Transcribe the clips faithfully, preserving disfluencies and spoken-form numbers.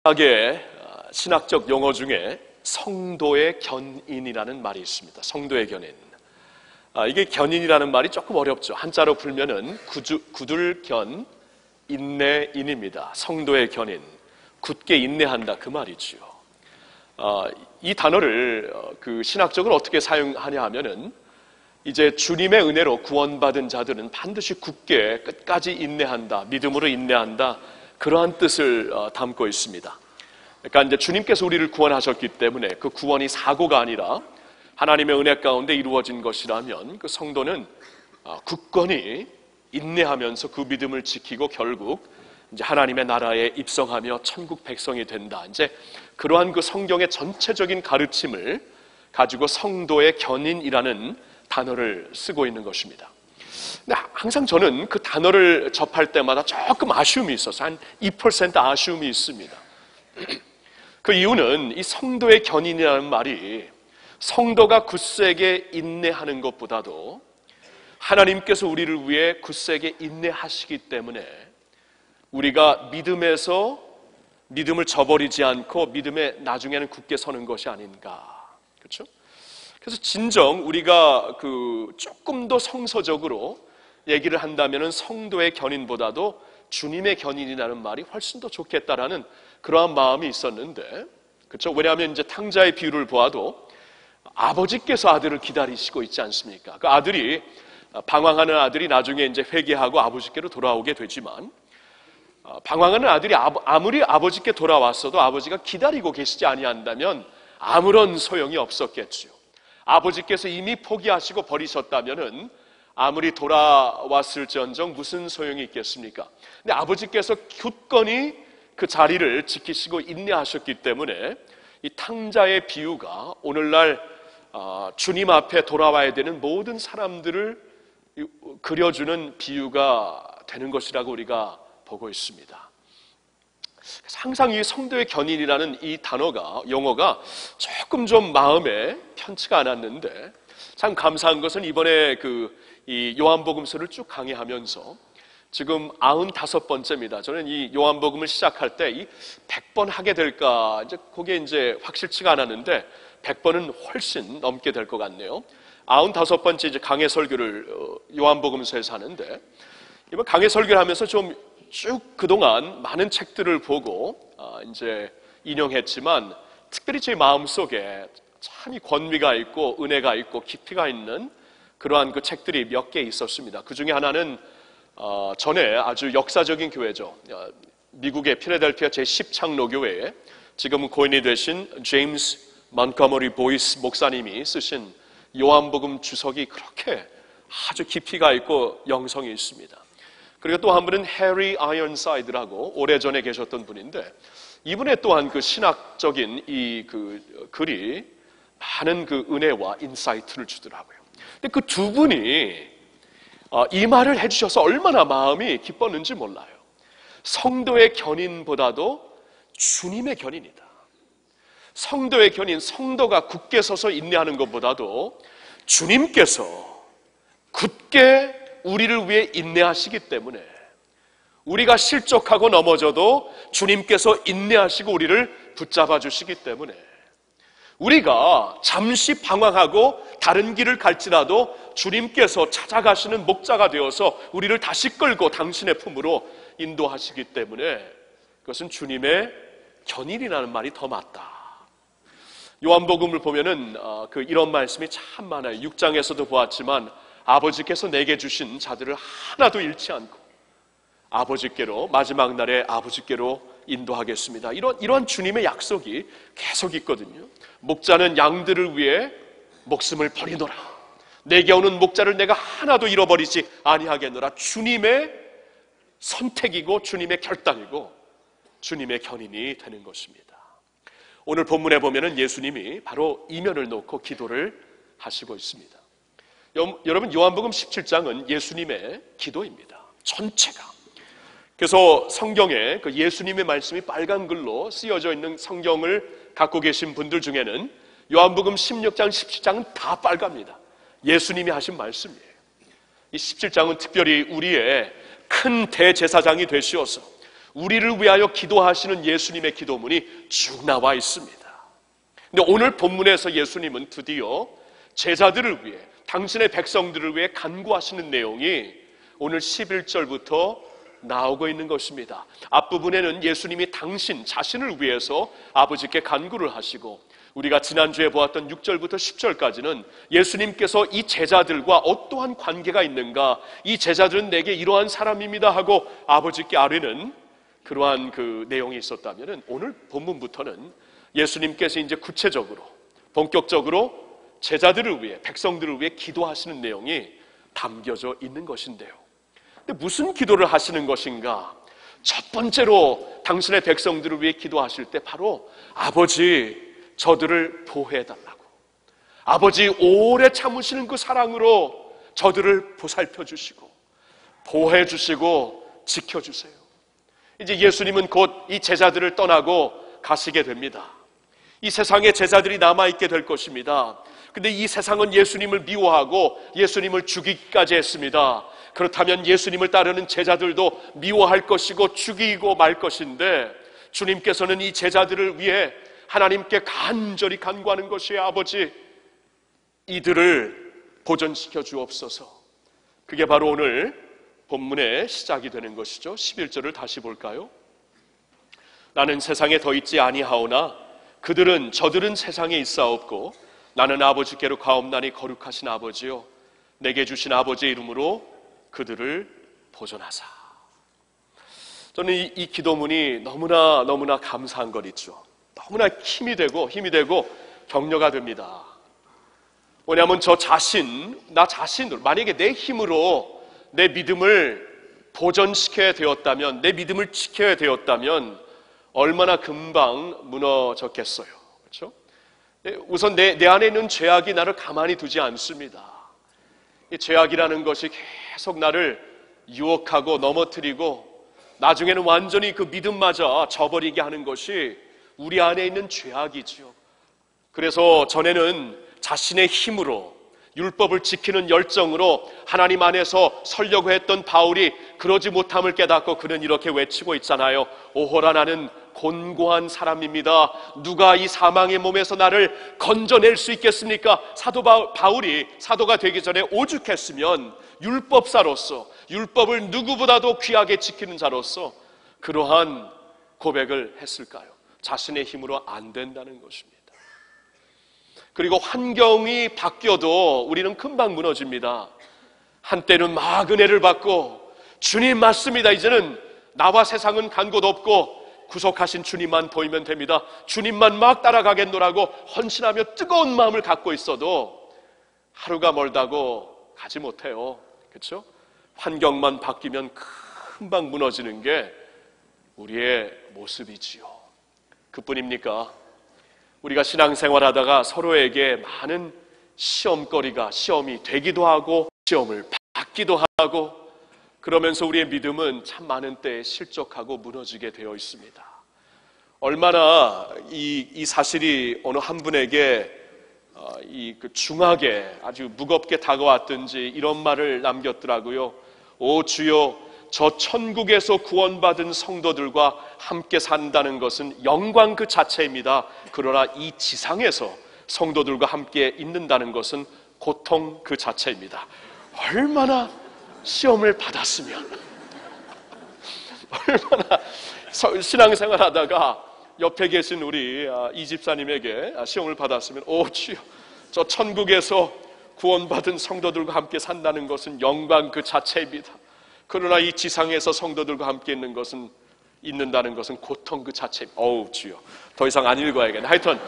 신학의 신학적 용어 중에 성도의 견인이라는 말이 있습니다. 성도의 견인. 아, 이게 견인이라는 말이 조금 어렵죠. 한자로 풀면은 구주, 구둘견 인내인입니다. 성도의 견인, 굳게 인내한다 그 말이지요. 아, 이 단어를 그 신학적으로 어떻게 사용하냐 하면은 이제 주님의 은혜로 구원받은 자들은 반드시 굳게 끝까지 인내한다, 믿음으로 인내한다, 그러한 뜻을 담고 있습니다. 그러니까 이제 주님께서 우리를 구원하셨기 때문에 그 구원이 사고가 아니라 하나님의 은혜 가운데 이루어진 것이라면 그 성도는 굳건히 인내하면서 그 믿음을 지키고 결국 이제 하나님의 나라에 입성하며 천국 백성이 된다. 이제 그러한 그 성경의 전체적인 가르침을 가지고 성도의 견인이라는 단어를 쓰고 있는 것입니다. 근데 항상 저는 그 단어를 접할 때마다 조금 아쉬움이 있어서 한 이 퍼센트 아쉬움이 있습니다. 그 이유는 이 성도의 견인이라는 말이 성도가 굳세게 인내하는 것보다도 하나님께서 우리를 위해 굳세게 인내하시기 때문에 우리가 믿음에서 믿음을 저버리지 않고 믿음에 나중에는 굳게 서는 것이 아닌가. 그렇죠? 그래서 진정 우리가 그 조금 더 성서적으로 얘기를 한다면은 성도의 견인보다도 주님의 견인이라는 말이 훨씬 더 좋겠다라는 그러한 마음이 있었는데, 그렇죠? 왜냐하면 이제 탕자의 비유를 보아도 아버지께서 아들을 기다리시고 있지 않습니까? 그 아들이 방황하는 아들이 나중에 이제 회개하고 아버지께로 돌아오게 되지만, 방황하는 아들이 아무리 아버지께 돌아왔어도 아버지가 기다리고 계시지 아니한다면 아무런 소용이 없었겠지요. 아버지께서 이미 포기하시고 버리셨다면은 아무리 돌아왔을지언정 무슨 소용이 있겠습니까? 근데 아버지께서 굳건히 그 자리를 지키시고 인내하셨기 때문에 이 탕자의 비유가 오늘날 주님 앞에 돌아와야 되는 모든 사람들을 그려주는 비유가 되는 것이라고 우리가 보고 있습니다. 항상 이 성도의 견인이라는 이 단어가, 용어가 조금 좀 마음에 편치가 않았는데, 참 감사한 것은 이번에 그 이 요한복음서를 쭉 강의하면서 지금 아흔다섯 번째입니다. 저는 이 요한복음을 시작할 때 이 백 번 하게 될까, 이제 그게 이제 확실치가 않았는데 백 번은 훨씬 넘게 될 것 같네요. 아흔다섯 번째 이제 강해 설교를 요한복음서에서 하는데, 이번 강해 설교를 하면서 좀 쭉 그동안 많은 책들을 보고 이제 인용했지만 특별히 제 마음속에 참 이 권위가 있고 은혜가 있고 깊이가 있는 그러한 그 책들이 몇 개 있었습니다. 그 중에 하나는 어 전에 아주 역사적인 교회죠. 미국의 필라델피아 제십 창로교회에 지금은 고인이 되신 제임스 먼거머리 보이스 목사님이 쓰신 요한복음 주석이 그렇게 아주 깊이가 있고 영성이 있습니다. 그리고 또 한 분은 해리 아이언사이드라고 오래전에 계셨던 분인데, 이분의 또한 그 신학적인 이 그 글이 많은 그 은혜와 인사이트를 주더라고요. 근데 그 두 분이 이 말을 해주셔서 얼마나 마음이 기뻤는지 몰라요. 성도의 견인보다도 주님의 견인이다. 성도의 견인, 성도가 굳게 서서 인내하는 것보다도 주님께서 굳게 우리를 위해 인내하시기 때문에 우리가 실족하고 넘어져도 주님께서 인내하시고 우리를 붙잡아 주시기 때문에 우리가 잠시 방황하고 다른 길을 갈지라도 주님께서 찾아가시는 목자가 되어서 우리를 다시 끌고 당신의 품으로 인도하시기 때문에 그것은 주님의 견인이라는 말이 더 맞다. 요한복음을 보면은 그 이런 말씀이 참 많아요. 육 장에서도 보았지만 아버지께서 내게 주신 자들을 하나도 잃지 않고 아버지께로, 마지막 날에 아버지께로 인도하겠습니다. 이런, 이런 주님의 약속이 계속 있거든요. 목자는 양들을 위해 목숨을 버리노라. 내게 오는 목자를 내가 하나도 잃어버리지 아니하겠노라. 주님의 선택이고 주님의 결단이고 주님의 견인이 되는 것입니다. 오늘 본문에 보면은 예수님이 바로 이면을 놓고 기도를 하시고 있습니다. 여러분, 요한복음 십칠 장은 예수님의 기도입니다. 전체가. 그래서 성경에 그 예수님의 말씀이 빨간 글로 쓰여져 있는 성경을 갖고 계신 분들 중에는 요한복음 십육 장, 십칠 장은 다 빨갑니다. 예수님이 하신 말씀이에요. 이 십칠 장은 특별히 우리의 큰 대제사장이 되시어서 우리를 위하여 기도하시는 예수님의 기도문이 쭉 나와 있습니다. 근데 오늘 본문에서 예수님은 드디어 제자들을 위해, 당신의 백성들을 위해 간구하시는 내용이 오늘 십일 절부터 나오고 있는 것입니다. 앞부분에는 예수님이 당신 자신을 위해서 아버지께 간구를 하시고, 우리가 지난주에 보았던 육 절부터 십 절까지는 예수님께서 이 제자들과 어떠한 관계가 있는가, 이 제자들은 내게 이러한 사람입니다 하고 아버지께 아뢰는 그러한 그 내용이 있었다면, 오늘 본문부터는 예수님께서 이제 구체적으로 본격적으로 제자들을 위해, 백성들을 위해 기도하시는 내용이 담겨져 있는 것인데요. 근데 무슨 기도를 하시는 것인가? 첫 번째로 당신의 백성들을 위해 기도하실 때 바로 아버지, 저들을 보호해달라고, 아버지 오래 참으시는 그 사랑으로 저들을 보살펴 주시고 보호해 주시고 지켜주세요. 이제 예수님은 곧 이 제자들을 떠나고 가시게 됩니다. 이 세상에 제자들이 남아있게 될 것입니다. 근데 이 세상은 예수님을 미워하고 예수님을 죽이기까지 했습니다. 그렇다면 예수님을 따르는 제자들도 미워할 것이고 죽이고 말 것인데, 주님께서는 이 제자들을 위해 하나님께 간절히 간구하는 것이에요. 아버지, 이들을 보존시켜 주옵소서. 그게 바로 오늘 본문의 시작이 되는 것이죠. 십일 절을 다시 볼까요? 나는 세상에 더 있지 아니하오나 그들은 저들은 세상에 있사옵고 나는 아버지께로 가옵나니 거룩하신 아버지요, 내게 주신 아버지의 이름으로 그들을 보존하사. 저는 이, 이 기도문이 너무나 너무나 감사한 것 있죠. 너무나 힘이 되고 힘이 되고 격려가 됩니다. 뭐냐면 저 자신, 나 자신으로, 만약에 내 힘으로 내 믿음을 보존시켜야 되었다면, 내 믿음을 지켜야 되었다면 얼마나 금방 무너졌겠어요. 그렇죠? 우선 내, 내 안에 있는 죄악이 나를 가만히 두지 않습니다. 이 죄악이라는 것이 계속 나를 유혹하고 넘어뜨리고 나중에는 완전히 그 믿음마저 저버리게 하는 것이 우리 안에 있는 죄악이지요. 그래서 전에는 자신의 힘으로, 율법을 지키는 열정으로 하나님 안에서 살려고 했던 바울이 그러지 못함을 깨닫고 그는 이렇게 외치고 있잖아요. 오호라, 나는 곤고한 사람입니다. 누가 이 사망의 몸에서 나를 건져낼 수 있겠습니까? 사도 바울이 사도가 되기 전에 오죽했으면 율법사로서, 율법을 누구보다도 귀하게 지키는 자로서 그러한 고백을 했을까요? 자신의 힘으로 안 된다는 것입니다. 그리고 환경이 바뀌어도 우리는 금방 무너집니다. 한때는 막 은혜를 받고 주님 맞습니다, 이제는 나와 세상은 간 곳 없고 구속하신 주님만 보이면 됩니다, 주님만 막 따라가겠노라고 헌신하며 뜨거운 마음을 갖고 있어도 하루가 멀다고 가지 못해요. 그렇죠? 환경만 바뀌면 금방 무너지는 게 우리의 모습이지요. 그뿐입니까? 우리가 신앙생활하다가 서로에게 많은 시험거리가, 시험이 되기도 하고 시험을 받기도 하고, 그러면서 우리의 믿음은 참 많은 때에 실족하고 무너지게 되어 있습니다. 얼마나 이, 이 사실이 어느 한 분에게 어, 이 그 중하게, 아주 무겁게 다가왔든지 이런 말을 남겼더라고요. 오 주여, 저 천국에서 구원받은 성도들과 함께 산다는 것은 영광 그 자체입니다. 그러나 이 지상에서 성도들과 함께 있는다는 것은 고통 그 자체입니다. 얼마나 시험을 받았으면, 얼마나 신앙생활 하다가 옆에 계신 우리 이 집사님에게 시험을 받았으면, 오 주여, 저 천국에서 구원받은 성도들과 함께 산다는 것은 영광 그 자체입니다. 그러나 이 지상에서 성도들과 함께 있는 것은, 있는다는 것은 고통 그 자체입니다. 어우 주여, 더 이상 안 읽어야겠네. 하여튼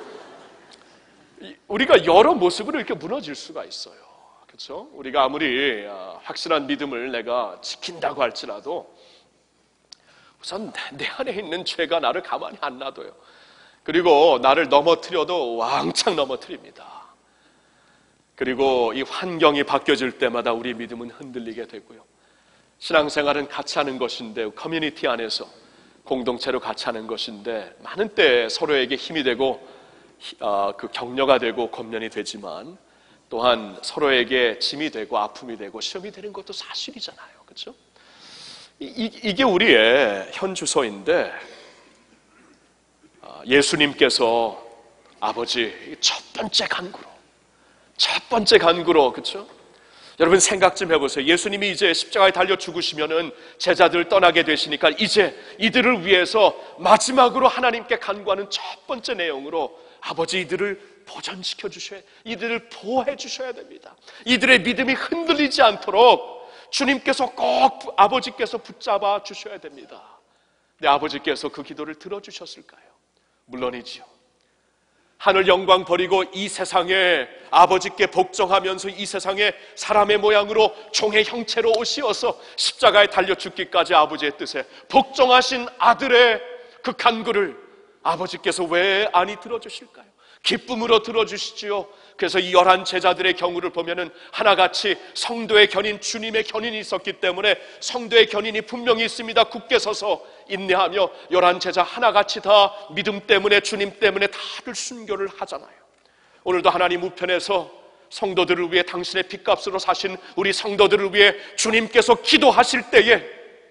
우리가 여러 모습으로 이렇게 무너질 수가 있어요. 그렇죠? 우리가 아무리 확실한 믿음을 내가 지킨다고 할지라도 우선 내 안에 있는 죄가 나를 가만히 안 놔둬요. 그리고 나를 넘어뜨려도 왕창 넘어뜨립니다. 그리고 이 환경이 바뀌어질 때마다 우리 믿음은 흔들리게 되고요. 신앙생활은 같이 하는 것인데, 커뮤니티 안에서 공동체로 같이 하는 것인데, 많은 때 서로에게 힘이 되고 어, 그 격려가 되고 권면이 되지만, 또한 서로에게 짐이 되고 아픔이 되고 시험이 되는 것도 사실이잖아요. 그렇죠? 이, 이게 우리의 현주소인데, 예수님께서 아버지 첫 번째 간구로, 첫 번째 간구로, 그렇죠? 여러분 생각 좀 해보세요. 예수님이 이제 십자가에 달려 죽으시면은 제자들 떠나게 되시니까 이제 이들을 위해서 마지막으로 하나님께 간구하는 첫 번째 내용으로 아버지 이들을 보전시켜 주셔야, 이들을 보호해 주셔야 됩니다. 이들의 믿음이 흔들리지 않도록 주님께서 꼭 아버지께서 붙잡아 주셔야 됩니다. 근데 아버지께서 그 기도를 들어주셨을까요? 물론이지요. 하늘 영광 버리고 이 세상에 아버지께 복종하면서 이 세상에 사람의 모양으로 종의 형체로 오시어서 십자가에 달려 죽기까지 아버지의 뜻에 복종하신 아들의 그 간구를 아버지께서 왜 아니 들어주실까요? 기쁨으로 들어주시지요. 그래서 이 열한 제자들의 경우를 보면은 하나같이 성도의 견인, 주님의 견인이 있었기 때문에 성도의 견인이 분명히 있습니다. 굳게 서서 인내하며 열한 제자 하나같이 다 믿음 때문에, 주님 때문에 다들 순교를 하잖아요. 오늘도 하나님 우편에서 성도들을 위해 당신의 핏값으로 사신 우리 성도들을 위해 주님께서 기도하실 때에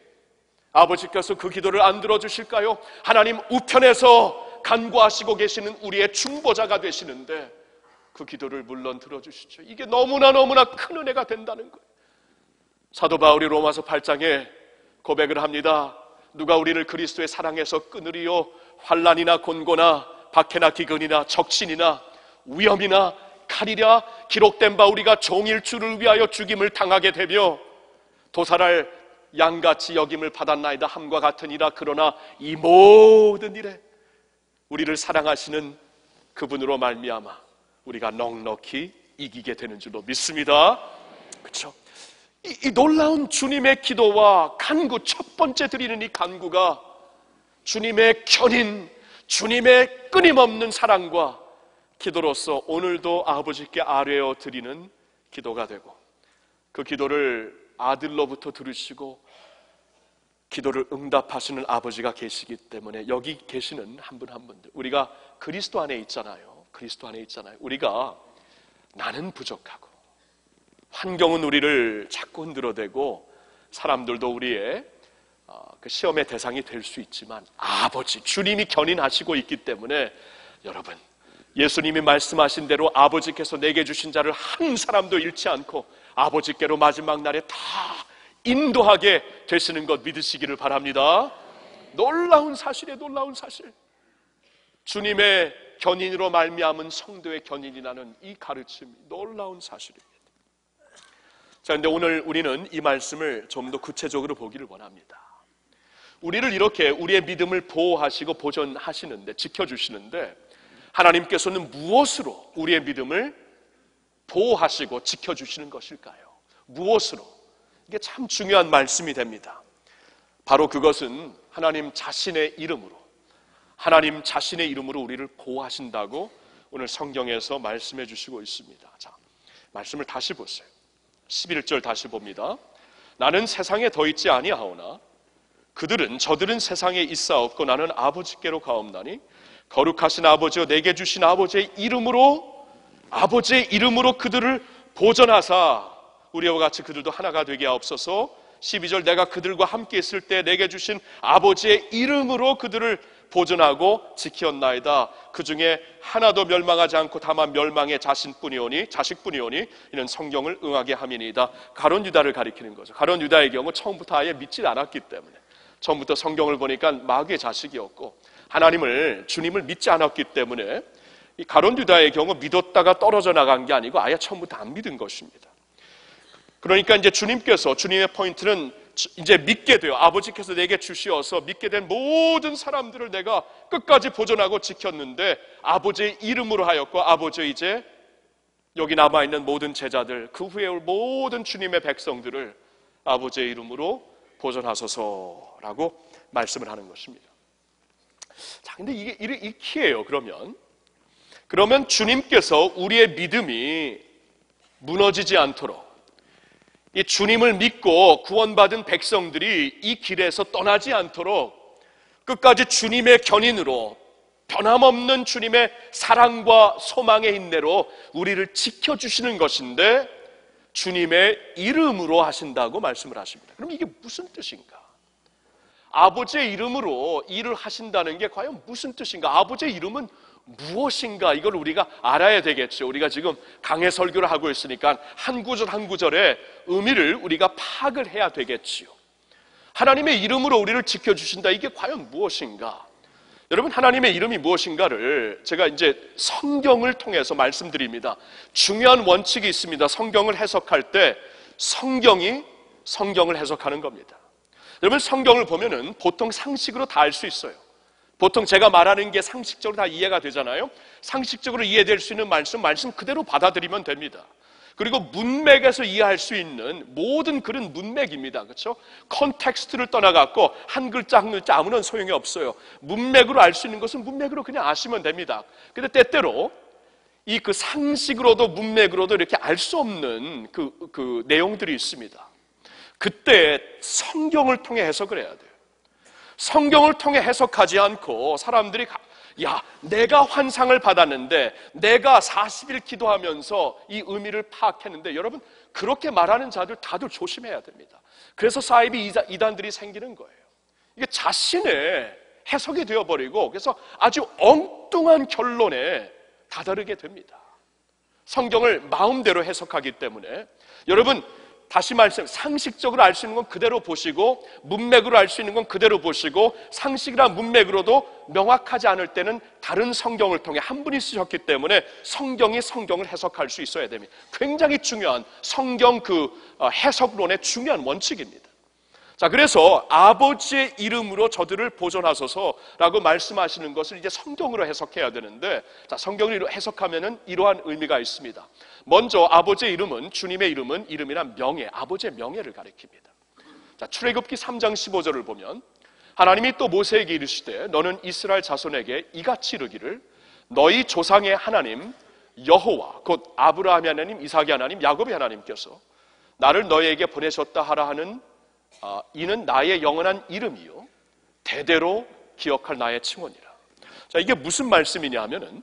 아버지께서 그 기도를 안 들어주실까요? 하나님 우편에서 간구하시고 계시는 우리의 중보자가 되시는데 그 기도를 물론 들어주시죠. 이게 너무나 너무나 큰 은혜가 된다는 거예요. 사도 바울이 로마서 팔 장에 고백을 합니다. 누가 우리를 그리스도의 사랑에서 끊으리요? 환난이나 곤고나 박해나 기근이나 적신이나 위험이나 칼이랴 기록된 바 우리가 종일 주를 위하여 죽임을 당하게 되며 도살할 양같이 여김을 받았나이다 함과 같으니라. 그러나 이 모든 일에 우리를 사랑하시는 그분으로 말미암아 우리가 넉넉히 이기게 되는 줄로 믿습니다. 그렇죠? 이, 이 놀라운 주님의 기도와 간구, 첫 번째 드리는 이 간구가 주님의 견인, 주님의 끊임없는 사랑과 기도로서 오늘도 아버지께 아뢰어 드리는 기도가 되고, 그 기도를 아들로부터 들으시고 기도를 응답하시는 아버지가 계시기 때문에 여기 계시는 한 분 한 분들, 우리가 그리스도 안에 있잖아요. 그리스도 안에 있잖아요. 우리가 나는 부족하고 환경은 우리를 자꾸 흔들어대고 사람들도 우리의 그 시험의 대상이 될 수 있지만 아버지, 주님이 견인하시고 있기 때문에 여러분, 예수님이 말씀하신 대로 아버지께서 내게 주신 자를 한 사람도 잃지 않고 아버지께로 마지막 날에 다 인도하게 되시는 것 믿으시기를 바랍니다. 놀라운 사실이에요. 놀라운 사실. 주님의 견인으로 말미암은 성도의 견인이라는 이 가르침이 놀라운 사실입니다. 자, 그런데 오늘 우리는 이 말씀을 좀 더 구체적으로 보기를 원합니다. 우리를 이렇게 우리의 믿음을 보호하시고 보존하시는데, 지켜주시는데 하나님께서는 무엇으로 우리의 믿음을 보호하시고 지켜주시는 것일까요? 무엇으로? 이게 참 중요한 말씀이 됩니다. 바로 그것은 하나님 자신의 이름으로, 하나님 자신의 이름으로 우리를 보호하신다고 오늘 성경에서 말씀해 주시고 있습니다. 자, 말씀을 다시 보세요. 십일 절 다시 봅니다. 나는 세상에 더 있지 아니하오나 그들은 저들은 세상에 있사옵고 나는 아버지께로 가옵나니 거룩하신 아버지여 내게 주신 아버지의 이름으로, 아버지의 이름으로 그들을 보전하사 우리와 같이 그들도 하나가 되게 하옵소서. 십이 절 내가 그들과 함께 있을 때 내게 주신 아버지의 이름으로 그들을 보존하고 지켰나이다. 그 중에 하나도 멸망하지 않고 다만 멸망의 자신뿐이오니 자식뿐이오니 이는 성경을 응하게 함이니이다. 가룟 유다를 가리키는 거죠. 가룟 유다의 경우 처음부터 아예 믿지 않았기 때문에, 처음부터 성경을 보니까 마귀의 자식이었고 하나님을, 주님을 믿지 않았기 때문에 이 가룟 유다의 경우 믿었다가 떨어져 나간 게 아니고 아예 처음부터 안 믿은 것입니다. 그러니까 이제 주님께서, 주님의 포인트는 이제 믿게 돼요. 아버지께서 내게 주시어서 믿게 된 모든 사람들을 내가 끝까지 보존하고 지켰는데 아버지의 이름으로 하였고 아버지 이제 여기 남아있는 모든 제자들, 그 후에 올 모든 주님의 백성들을 아버지의 이름으로 보존하소서라고 말씀을 하는 것입니다. 자, 근데 이게 이 키예요. 그러면 그러면 주님께서 우리의 믿음이 무너지지 않도록, 이 주님을 믿고 구원받은 백성들이 이 길에서 떠나지 않도록 끝까지 주님의 견인으로, 변함없는 주님의 사랑과 소망의 인내로 우리를 지켜주시는 것인데 주님의 이름으로 하신다고 말씀을 하십니다. 그럼 이게 무슨 뜻인가? 아버지의 이름으로 일을 하신다는 게 과연 무슨 뜻인가? 아버지의 이름은 무엇인가? 이걸 우리가 알아야 되겠죠. 우리가 지금 강해 설교를 하고 있으니까 한 구절 한 구절의 의미를 우리가 파악을 해야 되겠지요. 하나님의 이름으로 우리를 지켜주신다. 이게 과연 무엇인가? 여러분, 하나님의 이름이 무엇인가를 제가 이제 성경을 통해서 말씀드립니다. 중요한 원칙이 있습니다. 성경을 해석할 때 성경이 성경을 해석하는 겁니다. 여러분, 성경을 보면은 보통 상식으로 다 알 수 있어요. 보통 제가 말하는 게 상식적으로 다 이해가 되잖아요. 상식적으로 이해될 수 있는 말씀, 말씀 그대로 받아들이면 됩니다. 그리고 문맥에서 이해할 수 있는 모든 글은 문맥입니다. 그렇죠? 컨텍스트를 떠나갖고 한 글자 한 글자 아무런 소용이 없어요. 문맥으로 알 수 있는 것은 문맥으로 그냥 아시면 됩니다. 근데 때때로 이 그 상식으로도 문맥으로도 이렇게 알 수 없는 그, 그 내용들이 있습니다. 그때 성경을 통해 해석을 해야 돼요. 성경을 통해 해석하지 않고 사람들이 야, 내가 환상을 받았는데 내가 사십 일 기도하면서 이 의미를 파악했는데, 여러분, 그렇게 말하는 자들 다들 조심해야 됩니다. 그래서 사이비 이단들이 생기는 거예요. 이게 자신의 해석이 되어버리고 그래서 아주 엉뚱한 결론에 다다르게 됩니다. 성경을 마음대로 해석하기 때문에 여러분, 다시 말씀, 상식적으로 알 수 있는 건 그대로 보시고 문맥으로 알 수 있는 건 그대로 보시고 상식이나 문맥으로도 명확하지 않을 때는 다른 성경을 통해 한 분이 쓰셨기 때문에 성경이 성경을 해석할 수 있어야 됩니다. 굉장히 중요한 성경 그 해석론의 중요한 원칙입니다. 자, 그래서 아버지의 이름으로 저들을 보존하소서라고 말씀하시는 것을 이제 성경으로 해석해야 되는데, 자, 성경으로 해석하면은 이러한 의미가 있습니다. 먼저 아버지의 이름은, 주님의 이름은 이름이란 명예, 아버지의 명예를 가리킵니다. 자, 출애굽기 삼 장 십오 절을 보면 하나님이 또 모세에게 이르시되 너는 이스라엘 자손에게 이같이 이르기를 너희 조상의 하나님 여호와 곧 아브라함의 하나님, 이삭의 하나님, 야곱의 하나님께서 나를 너희에게 보내셨다 하라 하는 아, 이는 나의 영원한 이름이요 대대로 기억할 나의 칭호니라. 자, 이게 무슨 말씀이냐 하면은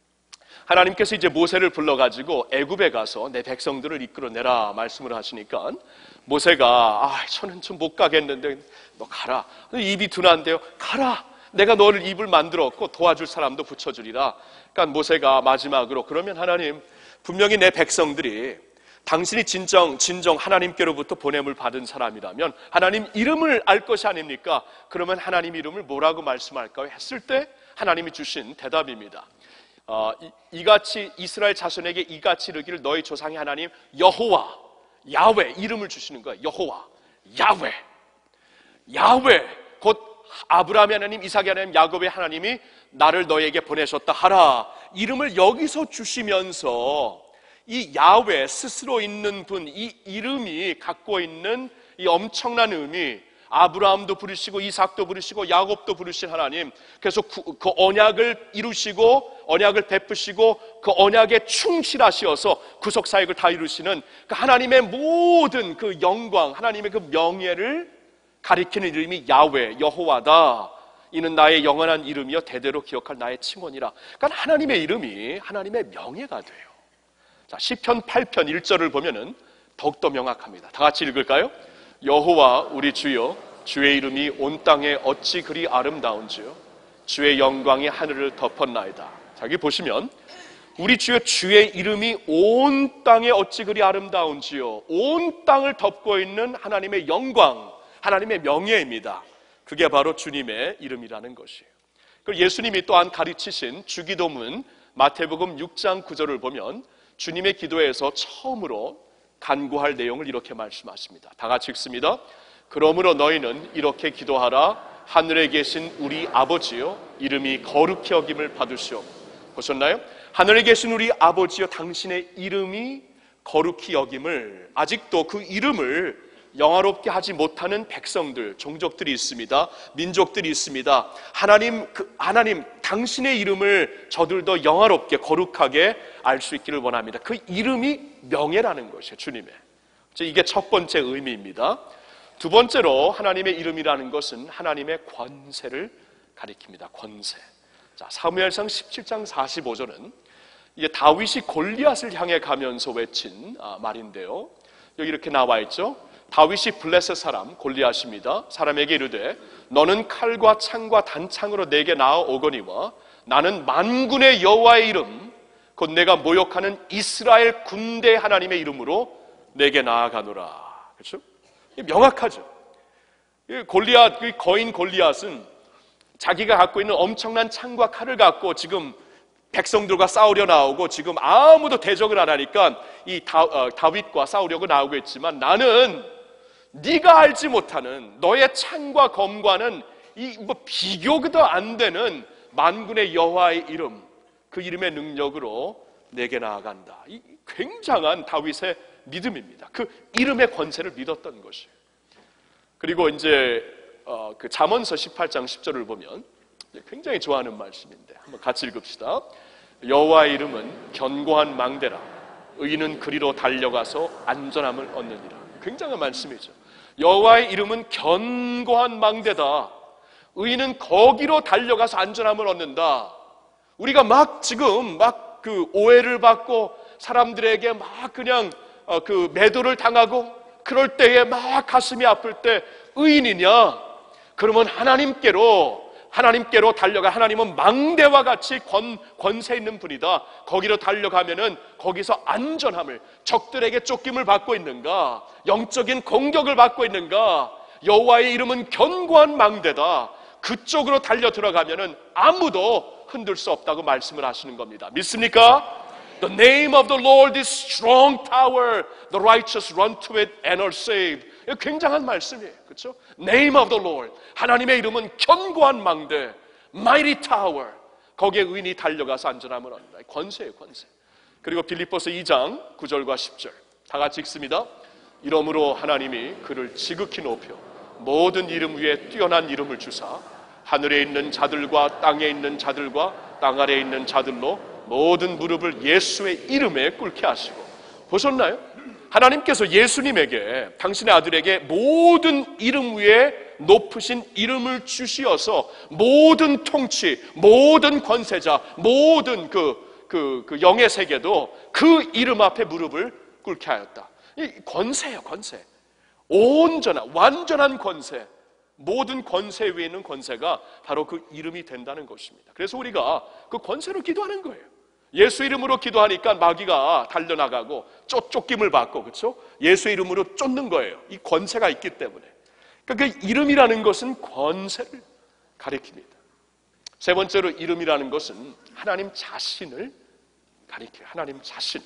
하나님께서 이제 모세를 불러가지고 애굽에 가서 내 백성들을 이끌어내라 말씀을 하시니까 모세가 아, 저는 좀 못 가겠는데 너 가라. 입이 둔한데요. 가라. 내가 너를 입을 만들었고 도와줄 사람도 붙여주리라. 그러니까 모세가 마지막으로 그러면 하나님, 분명히 내 백성들이 당신이 진정, 진정 하나님께로부터 보냄을 받은 사람이라면 하나님 이름을 알 것이 아닙니까? 그러면 하나님 이름을 뭐라고 말씀할까요? 했을 때 하나님이 주신 대답입니다. 어, 이, 이같이 이스라엘 자손에게 이같이 이르기를 너희 조상의 하나님 여호와, 야훼 이름을 주시는 거예요. 여호와, 야훼, 야훼 곧 아브라함의 하나님, 이삭의 하나님, 야곱의 하나님이 나를 너희에게 보내셨다 하라. 이름을 여기서 주시면서 이 야훼 스스로 있는 분, 이 이름이 갖고 있는 이 엄청난 의미, 아브라함도 부르시고 이삭도 부르시고 야곱도 부르신 하나님, 그래서 그, 그 언약을 이루시고 언약을 베푸시고 그 언약에 충실하시어서 구속사역을 다 이루시는 그 하나님의 모든 그 영광, 하나님의 그 명예를 가리키는 이름이 야훼, 여호와다. 이는 나의 영원한 이름이여 대대로 기억할 나의 칭호니라. 그러니까 하나님의 이름이 하나님의 명예가 돼요. 자, 시편 팔 편 일 절을 보면은 더욱더 명확합니다. 다 같이 읽을까요? 여호와 우리 주여, 주의 이름이 온 땅에 어찌 그리 아름다운지요 주의 영광이 하늘을 덮었나이다. 자, 여기 보시면 우리 주여, 주의 이름이 온 땅에 어찌 그리 아름다운지요. 온 땅을 덮고 있는 하나님의 영광, 하나님의 명예입니다. 그게 바로 주님의 이름이라는 것이에요. 그리고 예수님이 또한 가르치신 주기도문 마태복음 육 장 구 절을 보면 주님의 기도에서 처음으로 간구할 내용을 이렇게 말씀하십니다. 다 같이 읽습니다. 그러므로 너희는 이렇게 기도하라. 하늘에 계신 우리 아버지여, 이름이 거룩히 여김을 받으시오. 보셨나요? 하늘에 계신 우리 아버지여, 당신의 이름이 거룩히 여김을, 아직도 그 이름을 영화롭게 하지 못하는 백성들, 종족들이 있습니다. 민족들이 있습니다. 하나님, 그 하나님 당신의 이름을 저들도 영화롭게 거룩하게 알 수 있기를 원합니다. 그 이름이 명예라는 것이에요. 주님의. 이게 첫 번째 의미입니다. 두 번째로 하나님의 이름이라는 것은 하나님의 권세를 가리킵니다. 권세. 자, 사무엘상 십칠 장 사십오 절은 이게 다윗이 골리앗을 향해 가면서 외친 말인데요. 여기 이렇게 나와 있죠. 다윗이 블레셋 사람 골리앗입니다. 사람에게 이르되 너는 칼과 창과 단창으로 내게 나아오거니와 나는 만군의 여호와의 이름 곧 내가 모욕하는 이스라엘 군대 하나님의 이름으로 내게 나아가노라. 그렇죠? 명확하죠. 골리앗, 그 거인 골리앗은 자기가 갖고 있는 엄청난 창과 칼을 갖고 지금 백성들과 싸우려 나오고 지금 아무도 대적을 안 하니까 이 다, 어, 다윗과 싸우려고 나오고 있지만 나는 네가 알지 못하는 너의 창과 검과는 이 뭐 비교도 안 되는 만군의 여호와의 이름, 그 이름의 능력으로 내게 나아간다. 이 굉장한 다윗의 믿음입니다. 그 이름의 권세를 믿었던 것이에요. 그리고 이제 어, 그 잠언서 십팔 장 십 절을 보면 굉장히 좋아하는 말씀인데 한번 같이 읽읍시다. 여호와의 이름은 견고한 망대라 의인은 그리로 달려가서 안전함을 얻느니라. 굉장한 말씀이죠. 여호와의 이름은 견고한 망대다. 의인은 거기로 달려가서 안전함을 얻는다. 우리가 막 지금 막 그 오해를 받고 사람들에게 막 그냥 어, 그 매도를 당하고 그럴 때에 막 가슴이 아플 때 의인이냐? 그러면 하나님께로 하나님께로 달려가. 하나님은 망대와 같이 권, 권세 있는 분이다. 거기로 달려가면은 거기서 안전함을, 적들에게 쫓김을 받고 있는가? 영적인 공격을 받고 있는가? 여호와의 이름은 견고한 망대다. 그쪽으로 달려 들어가면은 아무도 흔들 수 없다고 말씀을 하시는 겁니다. 믿습니까? The name of the Lord is strong tower. The righteous run to it and are saved. 굉장한 말씀이에요. 그렇죠? Name of the Lord. 하나님의 이름은 견고한 망대. Mighty tower. 거기에 의인이 달려가서 안전함을 얻는다. 권세예요, 권세. 그리고 빌립보서 이 장 구 절과 십 절. 다 같이 읽습니다. 이러므로 하나님이 그를 지극히 높여 모든 이름 위에 뛰어난 이름을 주사 하늘에 있는 자들과 땅에 있는 자들과 땅 아래에 있는 자들로 모든 무릎을 예수의 이름에 꿇게 하시고. 보셨나요? 하나님께서 예수님에게, 당신의 아들에게 모든 이름 위에 높으신 이름을 주시어서 모든 통치, 모든 권세자, 모든 그, 그, 그 영의 세계도 그 이름 앞에 무릎을 꿇게 하였다. 이 권세예요, 권세. 온전한, 완전한 권세. 모든 권세 위에 있는 권세가 바로 그 이름이 된다는 것입니다. 그래서 우리가 그 권세로 기도하는 거예요. 예수 이름으로 기도하니까 마귀가 달려나가고 쫓, 쫓김을 받고, 그렇죠? 예수 이름으로 쫓는 거예요. 이 권세가 있기 때문에. 그러니까 그 이름이라는 것은 권세를 가리킵니다. 세 번째로 이름이라는 것은 하나님 자신을 가리켜요. 하나님 자신을.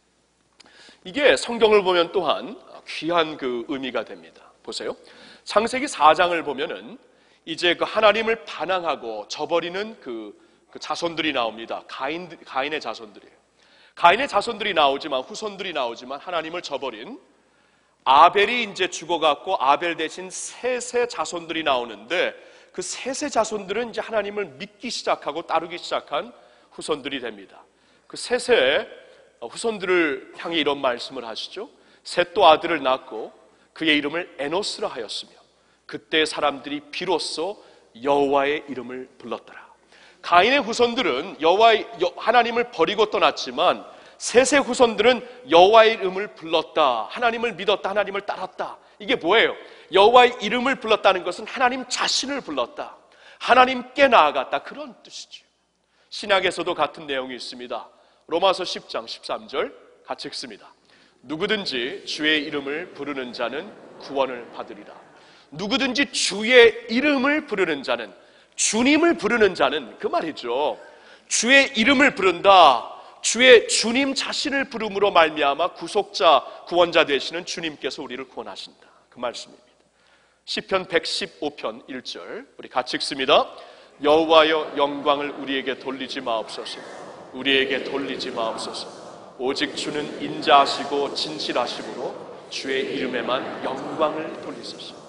이게 성경을 보면 또한 귀한 그 의미가 됩니다. 보세요. 창세기 사 장을 보면은 이제 그 하나님을 반항하고 저버리는 그, 그 자손들이 나옵니다. 가인, 가인의 자손들이에요. 가인의 자손들이 나오지만, 후손들이 나오지만 하나님을 저버린 아벨이 이제 죽어갖고 아벨 대신 셋의 자손들이 나오는데 그 셋의 자손들은 이제 하나님을 믿기 시작하고 따르기 시작한 후손들이 됩니다. 그 셋의 후손들을 향해 이런 말씀을 하시죠. 셋도 아들을 낳고 그의 이름을 에노스라 하였으며 그때 사람들이 비로소 여호와의 이름을 불렀더라. 가인의 후손들은 여호와의 하나님을 버리고 떠났지만 셋의 후손들은 여호와의 이름을 불렀다. 하나님을 믿었다. 하나님을 따랐다. 이게 뭐예요? 여호와의 이름을 불렀다는 것은 하나님 자신을 불렀다. 하나님께 나아갔다. 그런 뜻이죠. 신약에서도 같은 내용이 있습니다. 로마서 십 장 십삼 절 같이 읽습니다. 누구든지 주의 이름을 부르는 자는 구원을 받으리라. 누구든지 주의 이름을 부르는 자는, 주님을 부르는 자는 그 말이죠. 주의 이름을 부른다. 주의 주님 자신을 부름으로 말미암아 구속자, 구원자 되시는 주님께서 우리를 구원하신다. 그 말씀입니다. 시편 백십오 편 일 절 우리 같이 읽습니다. 여호와여 영광을 우리에게 돌리지 마옵소서. 우리에게 돌리지 마옵소서. 오직 주는 인자하시고 진실하심으로 주의 이름에만 영광을 돌리소서.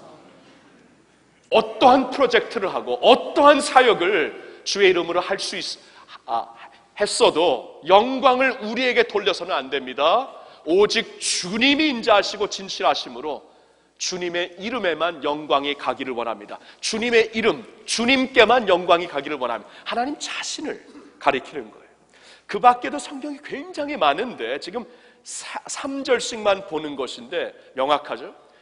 어떠한 프로젝트를 하고 어떠한 사역을 주의 이름으로 할 수 있, 아, 했어도 영광을 우리에게 돌려서는 안 됩니다. 오직 주님이 인자하시고 진실하심으로 주님의 이름에만 영광이 가기를 원합니다. 주님의 이름, 주님께만 영광이 가기를 원합니다. 하나님 자신을 가리키는 거예요. 그 밖에도 성경이 굉장히 많은데 지금 삼 절씩만 보는 것인데 명확하죠?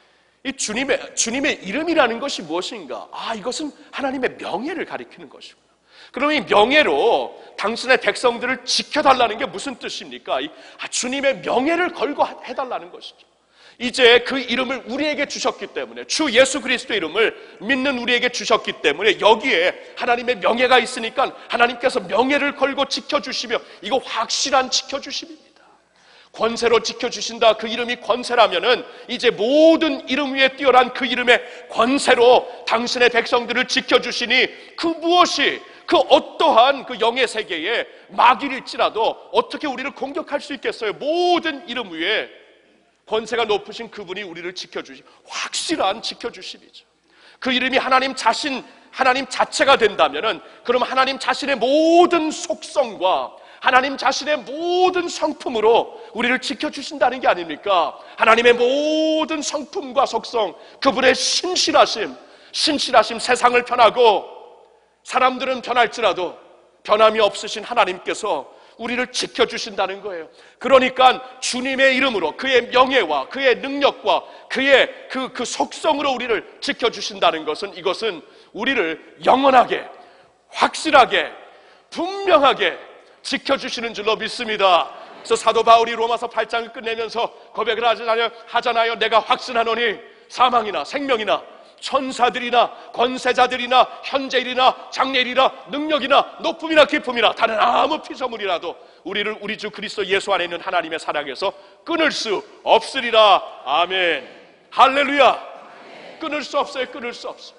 이 주님의, 주님의 이름이라는 것이 무엇인가? 아, 이것은 하나님의 명예를 가리키는 것이구나. 그럼 이 명예로 당신의 백성들을 지켜달라는 게 무슨 뜻입니까? 이, 아, 주님의 명예를 걸고 해달라는 것이죠. 이제 그 이름을 우리에게 주셨기 때문에, 주 예수 그리스도의 이름을 믿는 우리에게 주셨기 때문에 여기에 하나님의 명예가 있으니까 하나님께서 명예를 걸고 지켜주시며, 이거 확실한 지켜주심입니다. 권세로 지켜주신다. 그 이름이 권세라면은 이제 모든 이름 위에 뛰어난 그 이름의 권세로 당신의 백성들을 지켜주시니, 그 무엇이, 그 어떠한 그 영의 세계에 마귀일지라도 어떻게 우리를 공격할 수 있겠어요? 모든 이름 위에 권세가 높으신 그분이 우리를 지켜주시, 확실한 지켜주심이죠. 그 이름이 하나님 자신, 하나님 자체가 된다면은, 그럼 하나님 자신의 모든 속성과 하나님 자신의 모든 성품으로 우리를 지켜주신다는 게 아닙니까? 하나님의 모든 성품과 속성, 그분의 신실하심, 신실하심, 세상을 변하고 사람들은 변할지라도 변함이 없으신 하나님께서 우리를 지켜주신다는 거예요. 그러니까 주님의 이름으로, 그의 명예와 그의 능력과 그의 그, 그 속성으로 우리를 지켜주신다는 것은, 이것은 우리를 영원하게, 확실하게, 분명하게 지켜주시는 줄로 믿습니다. 그래서 사도 바울이 로마서 팔 장을 끝내면서 고백을 하잖아요. 하잖아요. 내가 확신하노니 사망이나 생명이나 천사들이나 권세자들이나 현재일이나 장래일이나 능력이나 높음이나 깊음이나 다른 아무 피조물이라도 우리를 우리 주 그리스도 예수 안에 있는 하나님의 사랑에서 끊을 수 없으리라. 아멘. 할렐루야. 끊을 수 없어요. 끊을 수 없어요.